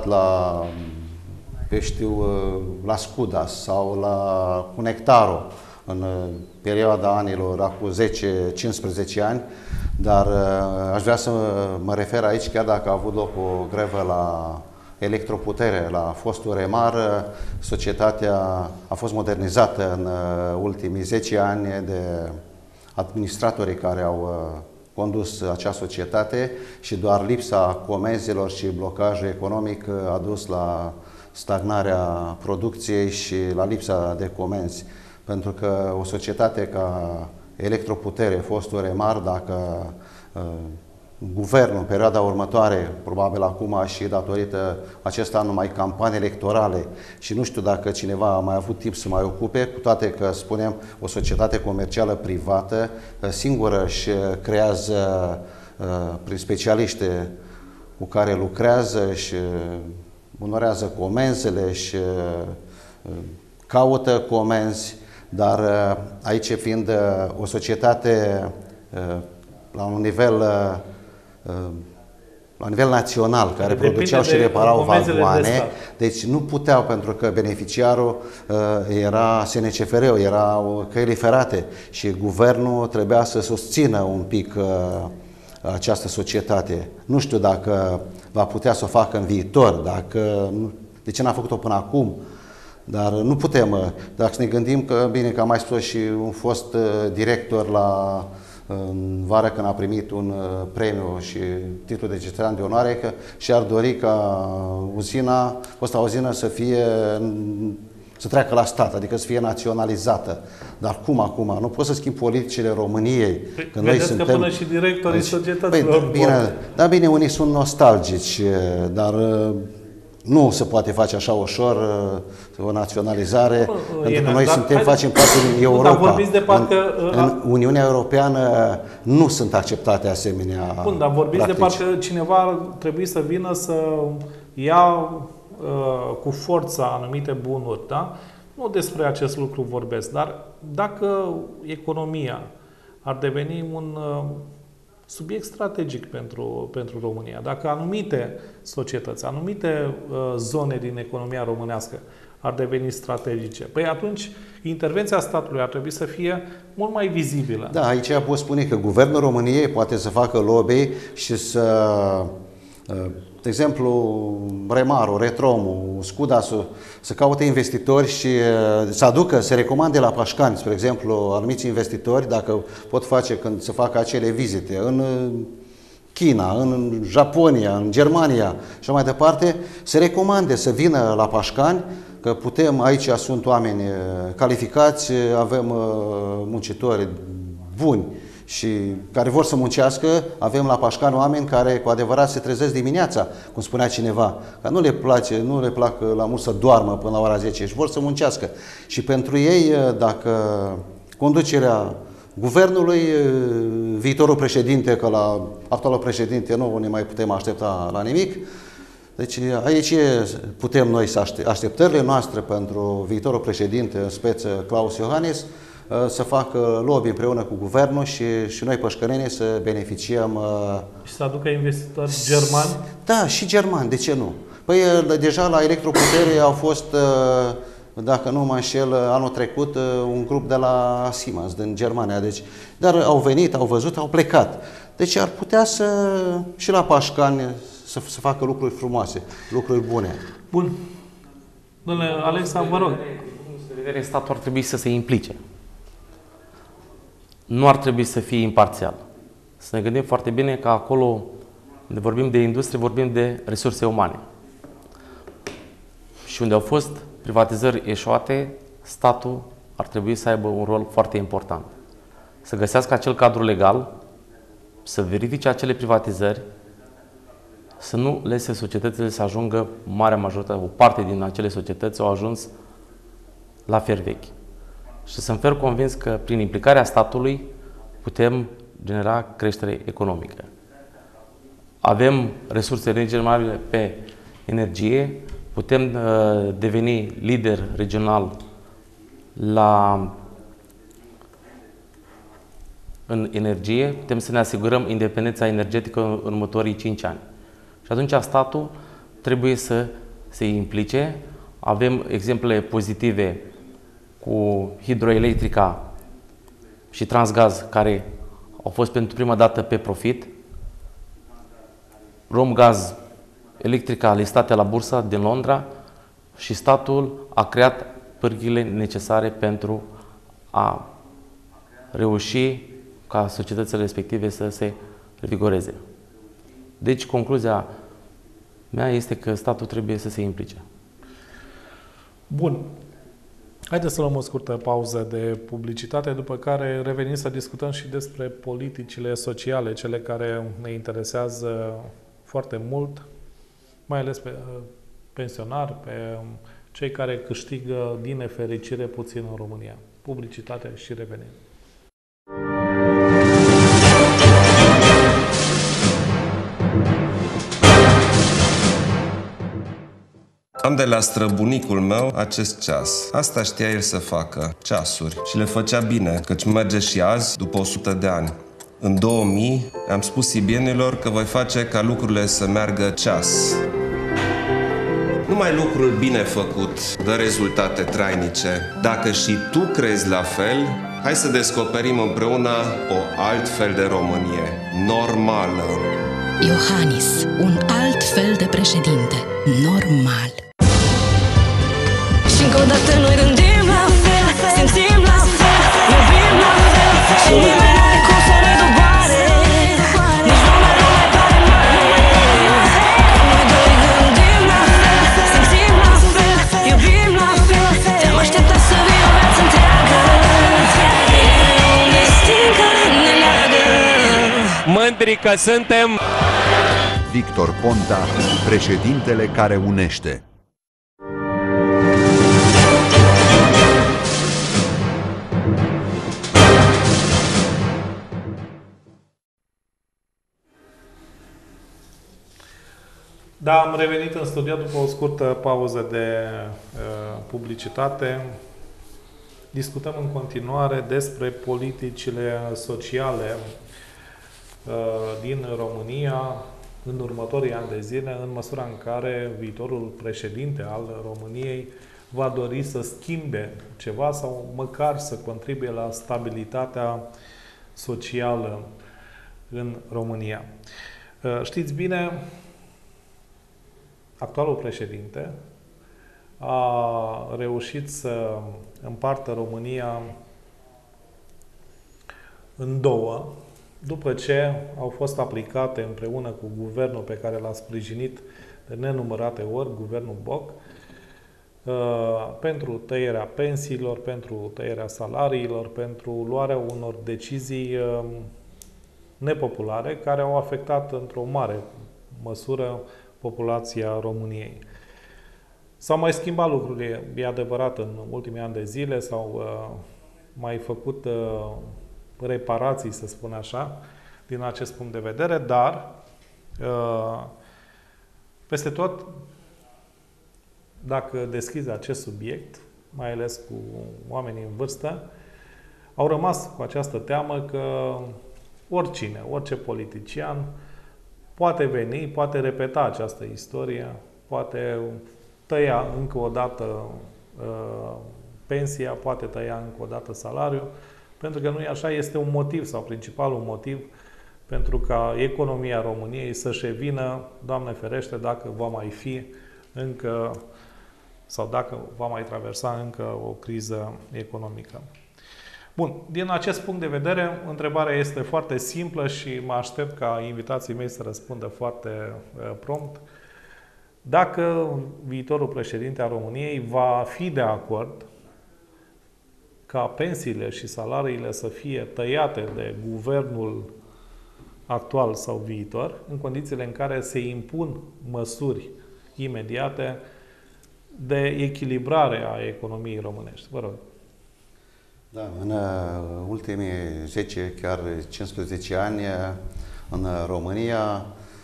la Scudas sau cu Nectarul în perioada anilor acum 10-15 ani, dar aș vrea să mă refer aici, chiar dacă a avut loc o grevă la Electroputere, la fostul Remar, societatea a fost modernizată în ultimii 10 ani de administratorii care au condus acea societate și doar lipsa comenzilor și blocajul economic a dus la stagnarea producției și la lipsa de comenzi. Pentru că o societate ca Electroputere, fostul Remar, dacă guvernul în perioada următoare, probabil acum și datorită acest an numai campanii electorale și nu știu dacă cineva a mai avut timp să mai ocupe, cu toate că, spunem, o societate comercială privată singură își creează prin specialiști cu care lucrează și onorează comenzile și caută comenzi, dar aici fiind o societate la un nivel național, care produceau și reparau vagoane, deci nu puteau, pentru că beneficiarul era SNCFR-ul, erau căile ferate și guvernul trebuia să susțină un pic această societate. Nu știu dacă va putea să o facă în viitor, de ce n-a făcut-o până acum. Dar nu putem, dacă ne gândim că, bine, că am mai spus și un fost director în vară când a primit un premiu și titlul de cetățean de onoare, că și-ar dori ca fosta uzină să treacă la stat, adică să fie naționalizată. Dar cum acum? Nu poți să schimbi politicile României. Când noi suntem... că până și directorii societăților... Bine, unii sunt nostalgici, dar nu se poate face așa ușor o naționalizare, pentru că noi facem parte din Europa. În Uniunea Europeană nu sunt acceptate asemenea Bun, dar vorbiți practici. de parcă cineva trebuie să vină să ia cu forța anumite bunuri, da? Nu despre acest lucru vorbesc, dar dacă economia ar deveni un subiect strategic pentru România, dacă anumite societăți, anumite zone din economia românească ar deveni strategice, păi atunci intervenția statului ar trebui să fie mult mai vizibilă. Da, aici pot spune că Guvernul României poate să facă lobby și să, de exemplu, Remarul, Retromul, Scuda să caute investitori și să aducă, să recomande la Pașcani, spre exemplu, anumiți investitori, dacă pot face când se facă acele vizite în China, în Japonia, în Germania și mai departe, să recomande să vină la Pașcani, că putem, aici sunt oameni calificați, avem muncitori buni și care vor să muncească, avem la Pașcani oameni care cu adevărat se trezesc dimineața, cum spunea cineva, că nu le plac la mult să doarmă până la ora 10 și vor să muncească. Și pentru ei, dacă conducerea guvernului, viitorul președinte, că la actualul președinte nu ne mai putem aștepta la nimic, deci aici putem noi să așteptările noastre pentru viitorul președinte, în speță Klaus Iohannis, să facă lobby împreună cu guvernul și noi pășcănenii să beneficiem. Și să aducă investitori germani? Da, și germani, de ce nu? Păi deja la Electroputere au fost, dacă nu mă înșel, anul trecut, un grup de la Siemens din Germania. Deci, dar au venit, au văzut, au plecat. Deci ar putea și la Pașcani să facă lucruri frumoase, lucruri bune. Bun. Domnule Alexa, vă rog. Din punct de vedere, statul ar trebui să se implice. Nu ar trebui să fie imparțial. Să ne gândim foarte bine că acolo unde vorbim de industrie, vorbim de resurse umane. Și unde au fost privatizări eșuate, statul ar trebui să aibă un rol foarte important. Să găsească acel cadru legal, să verifice acele privatizări, să nu lese societățile să ajungă, marea majoritate, o parte din acele societăți au ajuns la fer vechi. Și sunt fer convins că prin implicarea statului putem genera creștere economică. Avem resurse regenerabile pe energie, putem deveni lider regional în energie, putem să ne asigurăm independența energetică în următorii 5 ani. Și atunci statul trebuie să se implice. Avem exemple pozitive cu hidroelectrica și Transgaz, care au fost pentru prima dată pe profit. Romgaz, electrica listată la bursa din Londra, și statul a creat pârghiile necesare pentru a reuși ca societățile respective să se revigoreze. Deci, concluzia mea este că statul trebuie să se implice. Bun. Haideți să luăm o scurtă pauză de publicitate, după care revenim să discutăm și despre politicile sociale, cele care ne interesează foarte mult, mai ales pe pensionari, pe cei care câștigă din nefericire puțin în România. Publicitate și revenim. Am de la străbunicul meu acest ceas. Asta știa el să facă, ceasuri. Și le făcea bine, căci merge și azi, după 100 de ani. În 2000 am spus sibienilor că voi face ca lucrurile să meargă ceas. Numai lucrul bine făcut dă rezultate trainice. Dacă și tu crezi la fel, hai să descoperim împreună o altfel de Românie, normală. Iohannis, un alt fel de președinte, normal. Și încă o dată noi gândim la fel, simțim la fel, iubim la fel, și nimeni n-are cum să ne doboare, nici lumea nu mai pare mare. Noi doi gândim la fel, simțim la fel, iubim la fel, te-am așteptat să vii o viață întreagă, e un destin care ne leagă. Mândri că suntem Victor Ponta, președintele care unește. Da, am revenit în studio după o scurtă pauză de publicitate. Discutăm în continuare despre politicile sociale din România în următorii ani de zile, în măsura în care viitorul președinte al României va dori să schimbe ceva sau măcar să contribuie la stabilitatea socială în România. Știți bine, actualul președinte a reușit să împartă România în două, după ce au fost aplicate împreună cu guvernul pe care l-a sprijinit de nenumărate ori, guvernul Boc, pentru tăierea pensiilor, pentru tăierea salariilor, pentru luarea unor decizii nepopulare care au afectat într-o mare măsură populația României. S-au mai schimbat lucrurile, e adevărat, în ultimii ani de zile, s-au mai făcut reparații, să spun așa, din acest punct de vedere, dar peste tot, dacă deschizi acest subiect, mai ales cu oamenii în vârstă, au rămas cu această teamă că oricine, orice politician poate veni, poate repeta această istorie, poate tăia încă o dată pensia, poate tăia încă o dată salariul, pentru că nu e așa, este un motiv sau principalul motiv pentru ca economia României să-și revină, Doamne ferește, dacă va mai fi încă sau dacă va mai traversa încă o criză economică. Bun, din acest punct de vedere, întrebarea este foarte simplă și mă aștept ca invitații mei să răspundă foarte prompt. Dacă viitorul președinte al României va fi de acord ca pensiile și salariile să fie tăiate de guvernul actual sau viitor, în condițiile în care se impun măsuri imediate de echilibrare a economiei românești. Vă rog. Da, în ultimii 10, chiar 15 ani, în România,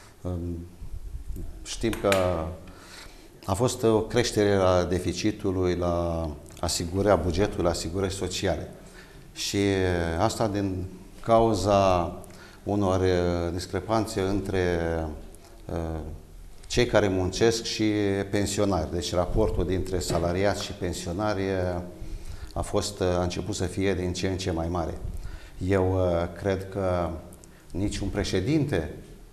știm că a fost o creștere a deficitului la asigurarea bugetului, la asigurări sociale. Și asta din cauza unor discrepanțe între cei care muncesc și pensionari. Deci raportul dintre salariați și pensionari a început să fie din ce în ce mai mare. Eu cred că niciun președinte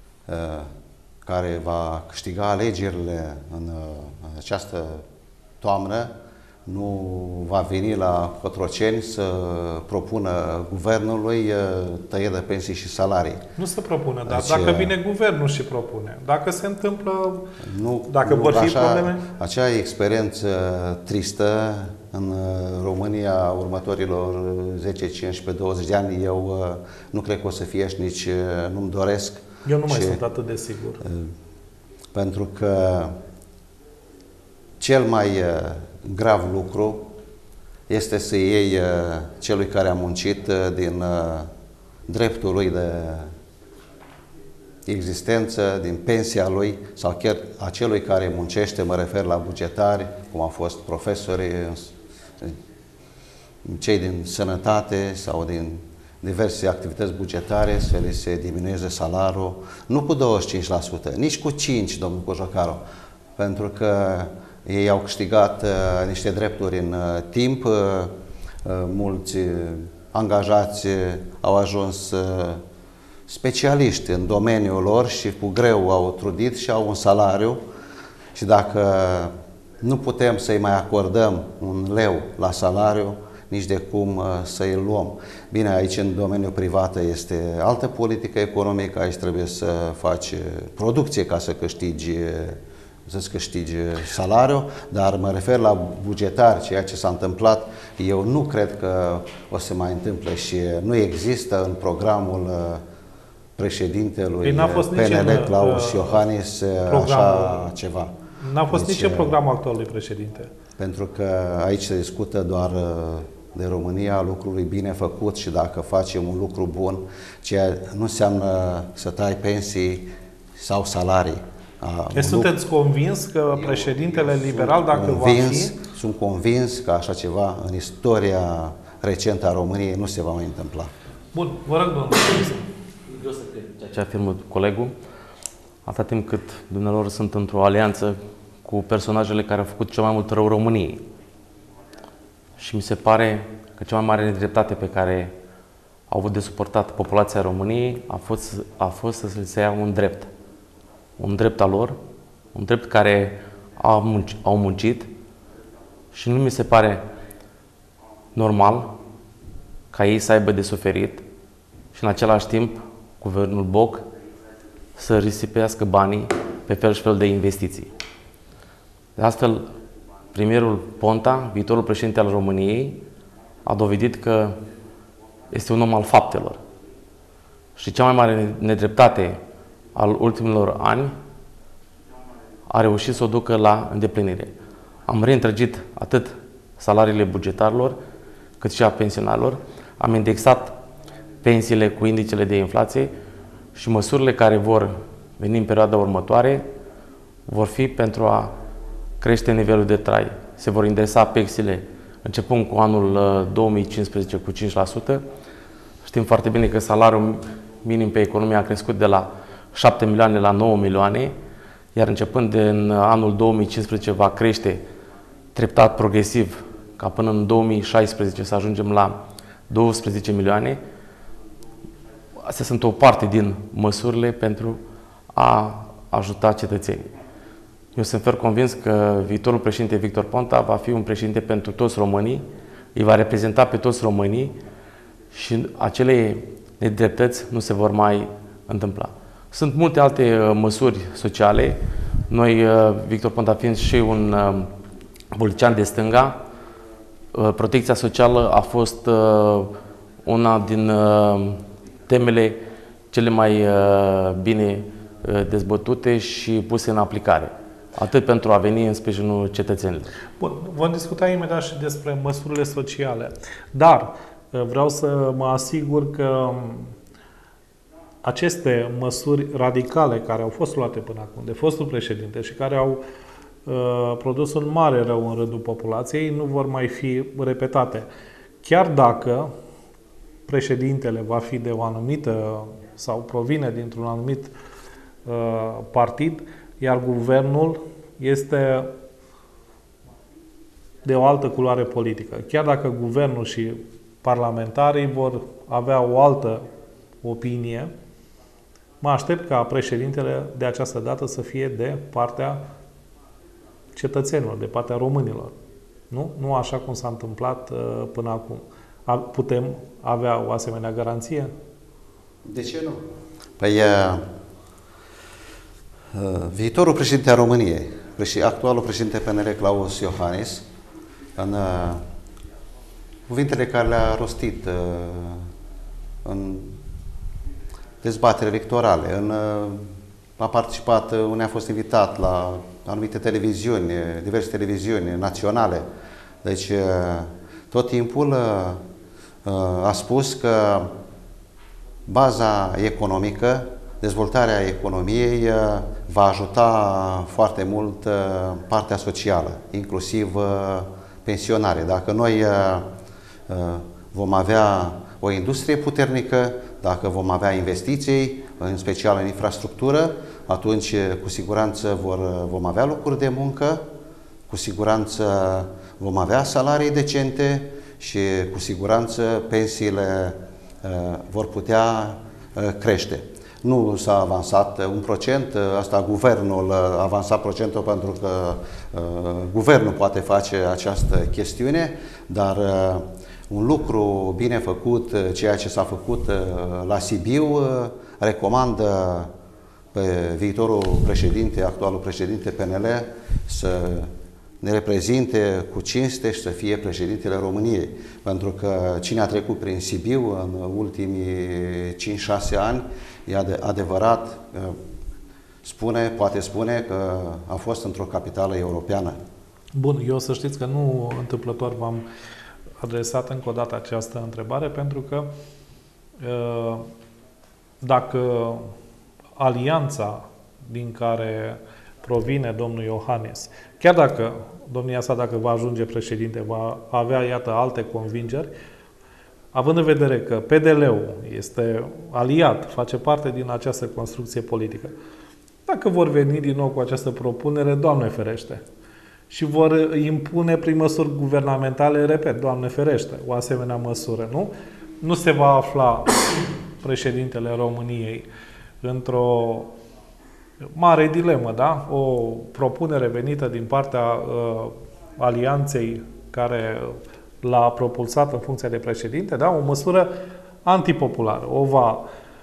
care va câștiga alegerile în această toamnă nu va veni la Cotroceni să propună guvernului tăieri de pensii și salarii. Nu se propune, dar deci, dacă vine guvernul și propune, dacă se întâmplă, dacă vor fi probleme... Acea experiență tristă în România următorilor 10, 15, 20 de ani, eu nu cred că o să fie și nici nu-mi doresc. Eu nu mai sunt atât de sigur. Pentru că cel mai grav lucru este să iei celui care a muncit din dreptul lui de existență, din pensia lui, sau chiar a celui care muncește, mă refer la bugetari, cum au fost profesori, cei din sănătate sau din diverse activități bugetare, să li se diminueze salariul, nu cu 25%, nici cu 5%, domnul Cojocaru, pentru că ei au câștigat niște drepturi în timp, mulți angajați au ajuns specialiști în domeniul lor și cu greu au trudit și au un salariu și dacă nu putem să-i mai acordăm un leu la salariu, nici de cum să-i luăm. Bine, aici în domeniul privat este altă politică economică, aici trebuie să faci producție ca să să-ți câștigi salariul, dar mă refer la bugetari, ceea ce s-a întâmplat, eu nu cred că o să mai întâmple și nu există în programul președintelui PNL, Claus Iohannis, așa ceva. N-a fost nici în programul actualului președinte. Pentru că aici se discută doar de România, lucrului bine făcut și dacă facem un lucru bun, ceea nu înseamnă să tai pensii sau salarii. Deci sunteți convins că președintele liberal, dacă va fi... Sunt convins că așa ceva în istoria recentă a României nu se va mai întâmpla. Bun, vă rog, domnule. Eu să cred ceea ce afirmă colegul, atâta timp cât dumnealor sunt într-o alianță cu personajele care au făcut cel mai mult rău României. Și mi se pare că cea mai mare nedreptate pe care au avut de suportat populația României a fost să se ia un drept. Un drept al lor, un drept care au muncit și nu mi se pare normal ca ei să aibă de suferit și în același timp guvernul Boc să risipească banii pe fel și fel de investiții. De astfel, premierul Ponta, viitorul președinte al României, a dovedit că este un om al faptelor. Și cea mai mare nedreptate al ultimilor ani a reușit să o ducă la îndeplinire. Am reîntregit atât salariile bugetarilor, cât și a pensionarilor. Am indexat pensiile cu indicele de inflație și măsurile care vor veni în perioada următoare vor fi pentru a crește nivelul de trai. Se vor indexa pensiile începând cu anul 2015 cu 5%. Știm foarte bine că salariul minim pe economie a crescut de la 7 milioane la 9 milioane, iar începând din anul 2015 va crește treptat, progresiv, ca până în 2016 să ajungem la 12 milioane. Astea sunt o parte din măsurile pentru a ajuta cetățenii. Eu sunt ferm convins că viitorul președinte Victor Ponta va fi un președinte pentru toți românii, îi va reprezenta pe toți românii și acele nedreptăți nu se vor mai întâmpla. Sunt multe alte măsuri sociale. Noi, Victor Ponta fiind și un politician de stânga, protecția socială a fost una din temele cele mai bine dezbătute și puse în aplicare, atât pentru a veni în sprijinul cetățenilor. Bun, vom discuta imediat și despre măsurile sociale, dar vreau să mă asigur că aceste măsuri radicale care au fost luate până acum de fostul președinte și care au produs un mare rău în rândul populației nu vor mai fi repetate. Chiar dacă președintele va fi de o anumită sau provine dintr-un anumit partid, iar guvernul este de o altă culoare politică. Chiar dacă guvernul și parlamentarii vor avea o altă opinie, mă aștept ca președintele de această dată să fie de partea cetățenilor, de partea românilor. Nu? Nu așa cum s-a întâmplat până acum. Putem avea o asemenea garanție? De ce nu? Păi, viitorul președinte al României, actualul președinte PNL, Klaus Iohannis, în cuvintele care le-a rostit în dezbatere electorale, a participat, unde a fost invitat la anumite televiziuni, diverse televiziuni naționale. Deci, tot timpul a spus că baza economică, dezvoltarea economiei va ajuta foarte mult partea socială, inclusiv pensionare. Dacă noi vom avea o industrie puternică, dacă vom avea investiții, în special în infrastructură, atunci cu siguranță vom avea locuri de muncă, cu siguranță vom avea salarii decente și cu siguranță pensiile vor putea crește. Nu s-a avansat 1%, asta guvernul a avansat procentul pentru că guvernul poate face această chestiune, dar un lucru bine făcut, ceea ce s-a făcut la Sibiu, recomandă pe viitorul președinte, actualul președinte PNL, să ne reprezinte cu cinste și să fie președintele României. Pentru că cine a trecut prin Sibiu în ultimii 5-6 ani, e adevărat, poate spune că a fost într-o capitală europeană. Bun, eu să știți că nu întâmplător v-am adresat încă o dată această întrebare, pentru că dacă alianța din care provine domnul Iohannis, chiar dacă domnia sa, dacă va ajunge președinte, va avea, iată, alte convingeri, având în vedere că PDL-ul este aliat, face parte din această construcție politică, dacă vor veni din nou cu această propunere, Doamne ferește, și vor impune prin măsuri guvernamentale, repet, Doamne ferește, o asemenea măsură, nu? Nu se va afla președintele României într-o mare dilemă, da? O propunere venită din partea alianței care l-a propulsat în funcție de președinte, da? O măsură antipopulară. O va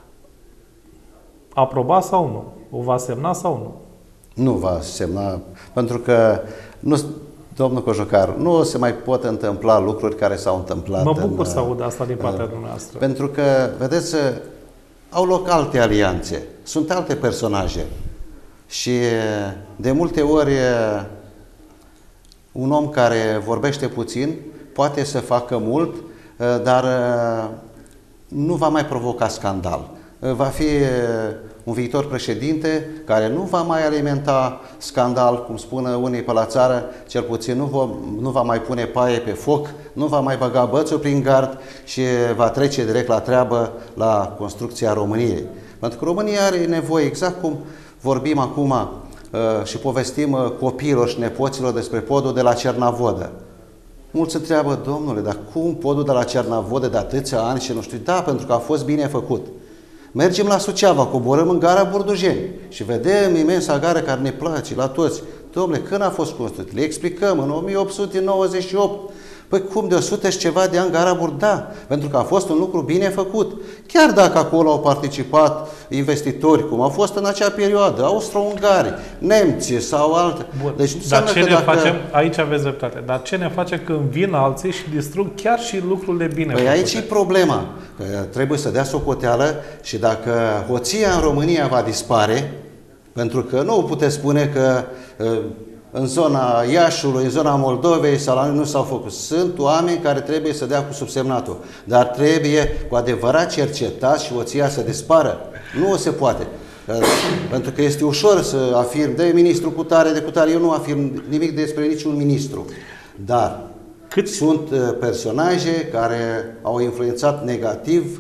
aproba sau nu? O va semna sau nu? Nu va semna, pentru că, nu, domnul Cojocar, nu o se mai pot întâmpla lucruri care s-au întâmplat. Mă bucur să aud asta din partea dumneavoastră. Pentru că, vedeți, au loc alte alianțe, sunt alte personaje. Și de multe ori un om care vorbește puțin poate să facă mult, dar nu va mai provoca scandal. Va fi un viitor președinte care nu va mai alimenta scandal, cum spun unii pe la țară, cel puțin nu va mai pune paie pe foc, nu va mai băga bățul prin gard și va trece direct la treabă la construcția României. Pentru că România are nevoie, exact cum vorbim acum și povestim copiilor și nepoților despre podul de la Cernavodă. Mulți se întreabă, domnule, dar cum podul de la Cernavodă de atâția ani și nu știu? Da, pentru că a fost bine făcut. Mergem la Suceava, coborăm în gara Burdujeni și vedem imensa gară care ne place la toți. Domnule, când a fost construit? Le explicăm, în 1898. Păi cum, de 100 și ceva de ani gara Burda? Pentru că a fost un lucru bine făcut. Chiar dacă acolo au participat investitori, cum au fost în acea perioadă, austro-ungari, nemții sau alte. Bun. Deci, dar ce ne facem? Aici aveți dreptate. Dar ce ne face când vin alții și distrug chiar și lucrurile bine făcute? Aici e problema. Că trebuie să dea socoteală și dacă hoția în România va dispare, pentru că nu puteți spune că în zona Iașului, în zona Moldovei sau la noi nu s-au făcut. Sunt oameni care trebuie să dea cu subsemnatul, dar trebuie cu adevărat cercetat și hoția să dispară. Nu se poate. Pentru că este ușor să afirm de ministru cu tare, de cu tare. Eu nu afirm nimic despre niciun ministru. Dar sunt personaje care au influențat negativ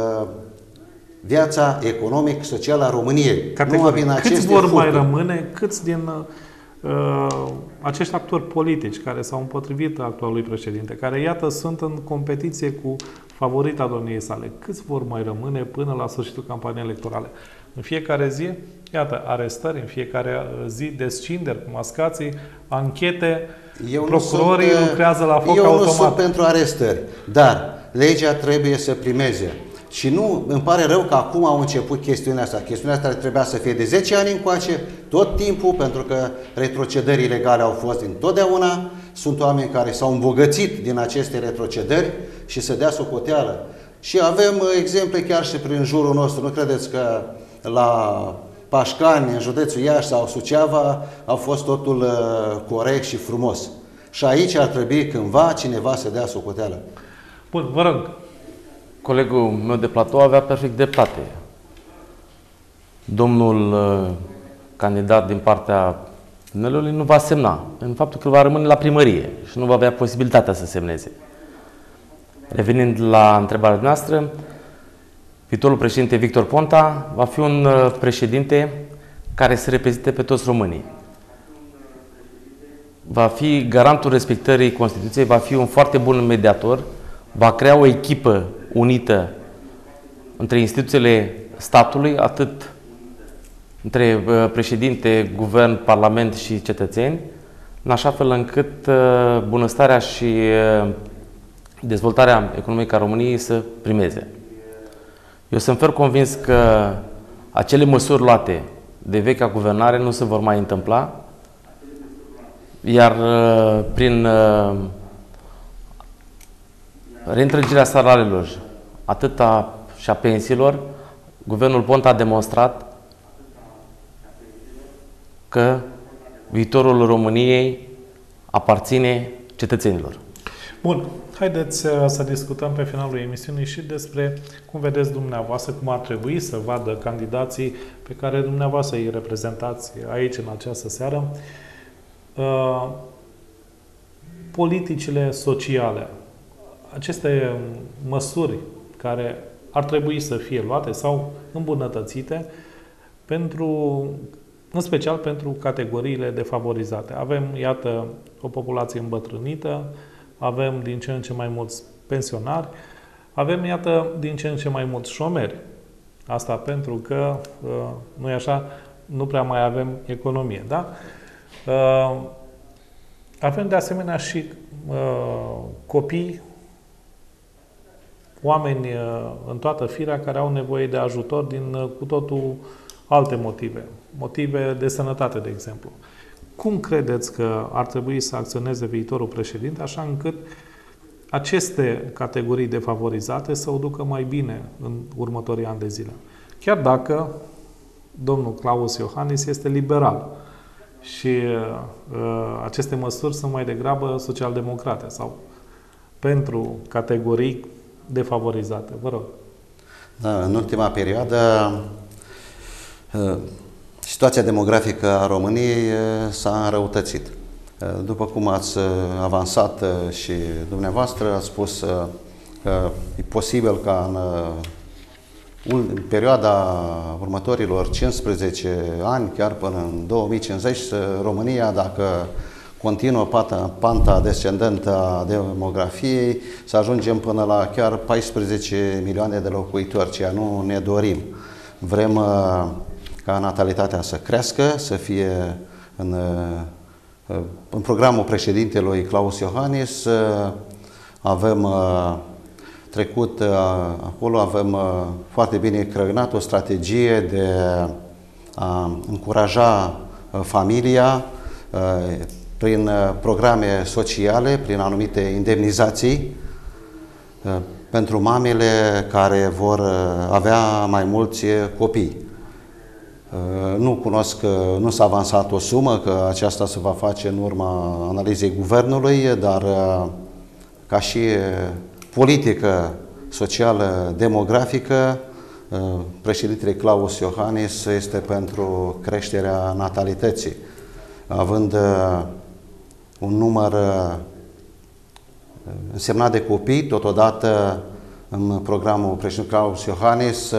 viața economic-socială a României. Câți vor mai rămâne, câți din acești actori politici care s-au împotrivit actualului președinte, care, iată, sunt în competiție cu favorita domniei sale, câți vor mai rămâne până la sfârșitul campaniei electorale? În fiecare zi, iată, arestări, în fiecare zi descinderi cu mascații, anchete, procurorii lucrează la foc automat. Eu nu sunt pentru arestări, dar legea trebuie să primeze. Și nu, îmi pare rău că acum au început chestiunea asta. Chestiunea asta trebuia să fie de 10 ani încoace, tot timpul, pentru că retrocedări ilegale au fost întotdeauna. Sunt oameni care s-au îmbogățit din aceste retrocedări și să dea socoteală. Și avem exemple chiar și prin jurul nostru. Nu credeți că la Pașcani, în județul Iași sau Suceava, a fost totul corect și frumos. Și aici ar trebui cândva cineva să dea socoteală. Bun, vă rog. Colegul meu de platou avea perfect dreptate. Domnul candidat din partea PNL-ului nu va semna, în faptul că va rămâne la primărie și nu va avea posibilitatea să semneze. Revenind la întrebarea noastră, viitorul președinte Victor Ponta va fi un președinte care să reprezinte pe toți românii. Va fi garantul respectării Constituției, va fi un foarte bun mediator, va crea o echipă unită între instituțiile statului, atât între președinte, guvern, parlament și cetățeni, în așa fel încât bunăstarea și dezvoltarea economică a României să primeze. Eu sunt ferm convins că acele măsuri luate de vechea guvernare nu se vor mai întâmpla, iar prin reîntregirea salariilor, atât și a pensiilor, guvernul Ponta a demonstrat că viitorul României aparține cetățenilor. Bun. Haideți să discutăm pe finalul emisiunii și despre cum vedeți dumneavoastră, cum ar trebui să vadă candidații pe care dumneavoastră îi reprezentați aici în această seară, politicile sociale, aceste măsuri care ar trebui să fie luate sau îmbunătățite în special pentru categoriile defavorizate. Avem, iată, o populație îmbătrânită, avem din ce în ce mai mulți pensionari, avem, iată, din ce în ce mai mulți șomeri. Asta pentru că, nu-i așa, nu prea mai avem economie, da? Avem de asemenea și copii, oameni în toată firea care au nevoie de ajutor din cu totul alte motive. Motive de sănătate, de exemplu. Cum credeți că ar trebui să acționeze viitorul președinte așa încât aceste categorii defavorizate să o ducă mai bine în următorii ani de zile? Chiar dacă domnul Klaus Iohannis este liberal și aceste măsuri sunt mai degrabă social-democrate sau pentru categorii defavorizate. Vă rog. Da, în ultima perioadă situația demografică a României s-a înrăutățit. După cum ați avansat și dumneavoastră, ați spus că e posibil ca în perioada următorilor 15 ani, chiar până în 2050, România, dacă continuă panta descendentă a demografiei, să ajungem până la chiar 14 milioane de locuitori, ceea nu ne dorim. Vrem ca natalitatea să crească, să fie în programul președintelui Klaus Iohannis. Avem trecut acolo, avem foarte bine creionat o strategie de a încuraja familia prin programe sociale, prin anumite indemnizații pentru mamele care vor avea mai mulți copii. Nu cunosc, nu s-a avansat o sumă, că aceasta se va face în urma analizei guvernului, dar ca și politică socială demografică, președintele Klaus Iohannis este pentru creșterea natalității, având un număr însemnat de copii. Totodată, în programul președintelui Klaus Iohannis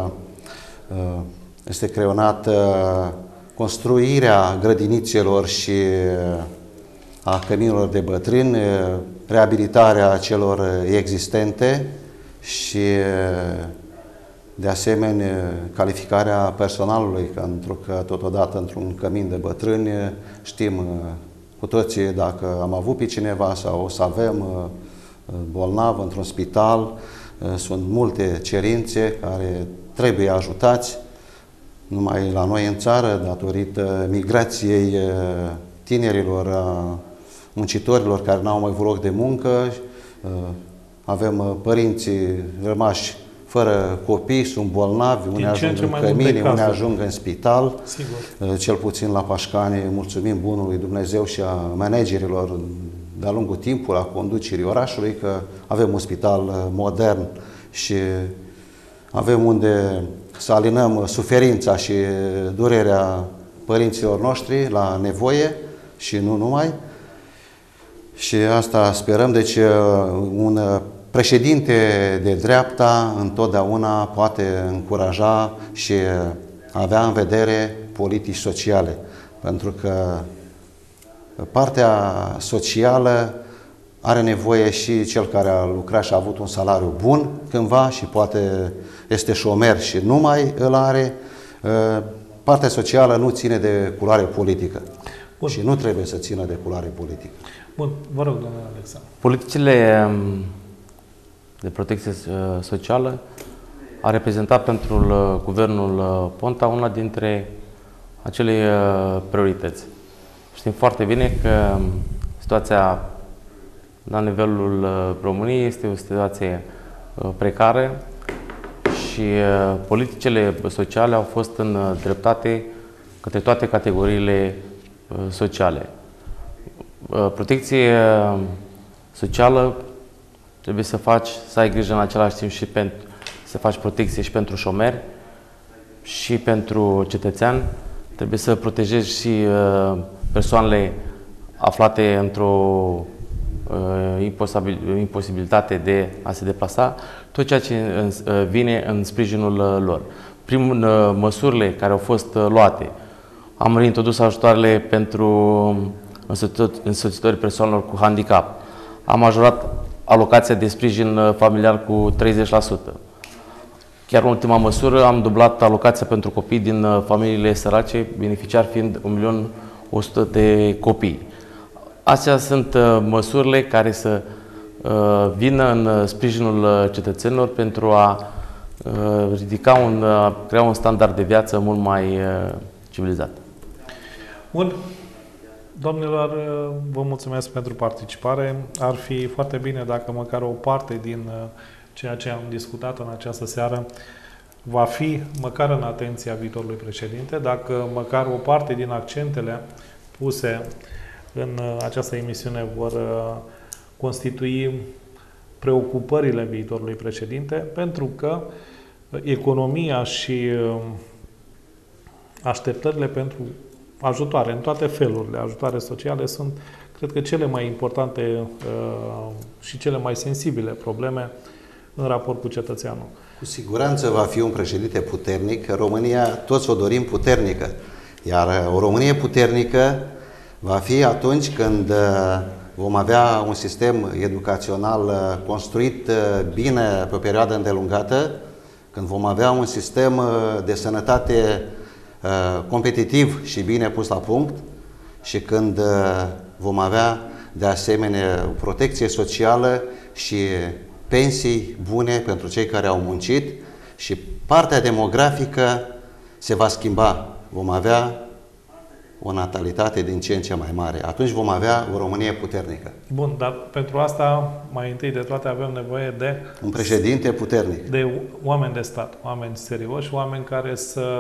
este creionată construirea grădinițelor și a căminelor de bătrâni, reabilitarea celor existente și, de asemenea, calificarea personalului, pentru că totodată într-un cămin de bătrâni știm cu toții, dacă am avut pe cineva sau o să avem bolnav într-un spital, sunt multe cerințe care trebuie ajutați. Numai la noi în țară, datorită migrației tinerilor, muncitorilor care n-au mai avut loc de muncă, avem părinții rămași fără copii, sunt bolnavi, unii ajung în cămine, unii ajung în spital. Sigur. Cel puțin la Pașcani, mulțumim bunului Dumnezeu și a managerilor de-a lungul timpului, a conducerii orașului, că avem un spital modern și avem unde să alinăm suferința și durerea părinților noștri la nevoie și nu numai. Și asta sperăm. Deci un președinte de dreapta întotdeauna poate încuraja și avea în vedere politici sociale. Pentru că partea socială are nevoie și cel care a lucrat și a avut un salariu bun cândva și poate este șomer și nu mai îl are. Partea socială nu ține de culoare politică. Bun. Și nu trebuie să țină de culoare politică. Bun, vă rog, domnule Alexandru. Politicile de protecție socială a reprezentat pentru guvernul Ponta una dintre acele priorități. Știm foarte bine că situația la nivelul României este o situație precară și politicile sociale au fost îndreptate către toate categoriile sociale. Protecție socială trebuie să ai grijă în același timp și să faci protecție și pentru șomeri și pentru cetățean. Trebuie să protejezi și persoanele aflate într-o imposibilitate de a se deplasa, tot ceea ce vine în sprijinul lor. Prin măsurile care au fost luate, am reintrodus ajutoarele pentru însoțitorii persoanelor cu handicap. Am majorat alocația de sprijin familial cu 30%. Chiar în ultima măsură am dublat alocația pentru copii din familiile sărace, beneficiar fiind 1.100.000 de copii. Astea sunt măsurile care să vină în sprijinul cetățenilor pentru a crea un standard de viață mult mai civilizat. Bun. Domnilor, vă mulțumesc pentru participare. Ar fi foarte bine dacă măcar o parte din ceea ce am discutat în această seară va fi măcar în atenția viitorului președinte, dacă măcar o parte din accentele puse în această emisiune vor constitui preocupările viitorului președinte, pentru că economia și așteptările pentru ajutoare, în toate felurile, ajutoare sociale, sunt, cred că, cele mai importante și cele mai sensibile probleme în raport cu cetățeanul. Cu siguranță va fi un președinte puternic. România, toți o dorim puternică. Iar o Românie puternică va fi atunci când vom avea un sistem educațional construit bine pe o perioadă îndelungată, când vom avea un sistem de sănătate competitiv și bine pus la punct și când vom avea de asemenea o protecție socială și pensii bune pentru cei care au muncit și partea demografică se va schimba. Vom avea o natalitate din ce în ce mai mare. Atunci vom avea o Românie puternică. Bun, dar pentru asta, mai întâi de toate, avem nevoie de un președinte puternic. De oameni de stat, oameni serioși, oameni care să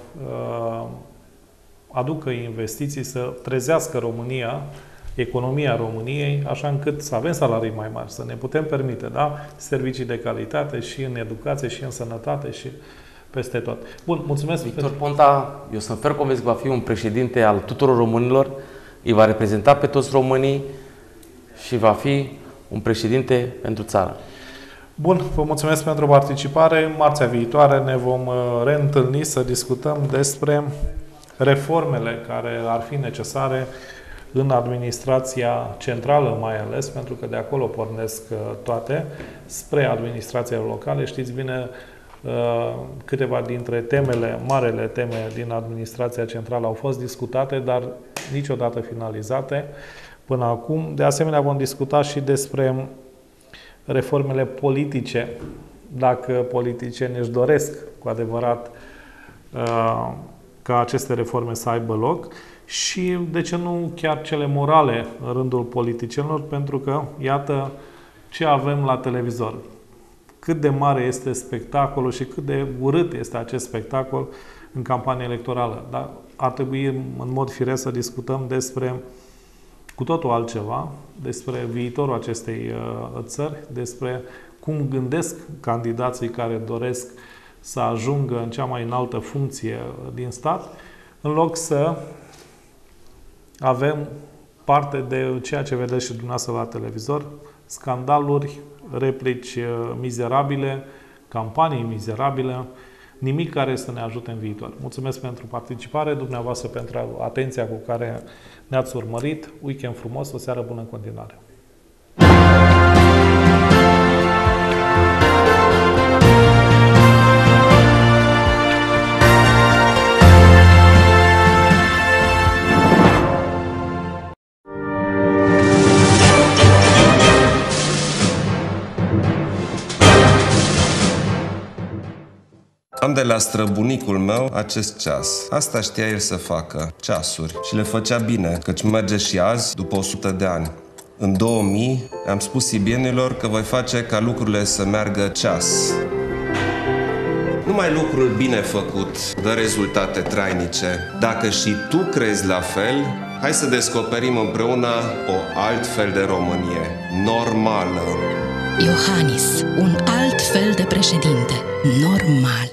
aducă investiții, să trezească România, economia României, așa încât să avem salarii mai mari, să ne putem permite, da, servicii de calitate și în educație, și în sănătate, și peste tot. Bun, mulțumesc. Victor Ponta, eu sunt fer convins că va fi un președinte al tuturor românilor, îi va reprezenta pe toți românii și va fi un președinte pentru țară. Bun, vă mulțumesc pentru participare. Marțea viitoare ne vom reîntâlni să discutăm despre reformele care ar fi necesare în administrația centrală, mai ales, pentru că de acolo pornesc toate, spre administrația locale. Știți bine, câteva dintre temele, marele teme din administrația centrală au fost discutate, dar niciodată finalizate până acum. De asemenea, vom discuta și despre reformele politice, dacă politicienii își doresc cu adevărat ca aceste reforme să aibă loc și, de ce nu, chiar cele morale în rândul politicienilor, pentru că, iată, ce avem la televizor. Cât de mare este spectacolul și cât de urât este acest spectacol în campanie electorală. Dar ar trebui, în mod firesc, să discutăm despre cu totul altceva, despre viitorul acestei țări, despre cum gândesc candidații care doresc să ajungă în cea mai înaltă funcție din stat, în loc să avem parte de ceea ce vedeți și dumneavoastră la televizor, scandaluri, replici mizerabile, campanii mizerabile, nimic care să ne ajute în viitor. Mulțumesc pentru participare, dumneavoastră pentru atenția cu care ne-ați urmărit. Weekend frumos, o seară bună în continuare! Am de la străbunicul meu acest ceas. Asta știa el să facă, ceasuri. Și le făcea bine, căci merge și azi, după 100 de ani. În 2000 am spus sibienilor că voi face ca lucrurile să meargă ceas. Numai lucrul bine făcut dă rezultate trainice. Dacă și tu crezi la fel, hai să descoperim împreună o altfel de Românie, normală. Iohannis, un alt fel de președinte, normal.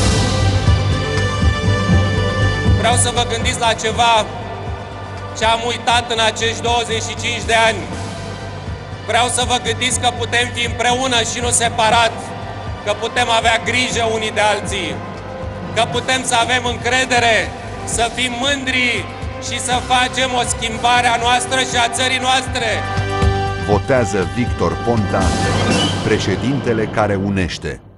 Vreau să vă gândiți la ceva ce am uitat în acești 25 de ani. Vreau să vă gândiți că putem fi împreună și nu separat, că putem avea grijă unii de alții, că putem să avem încredere, să fim mândri și să facem o schimbare a noastră și a țării noastre. Votează Victor Ponta, președintele care unește.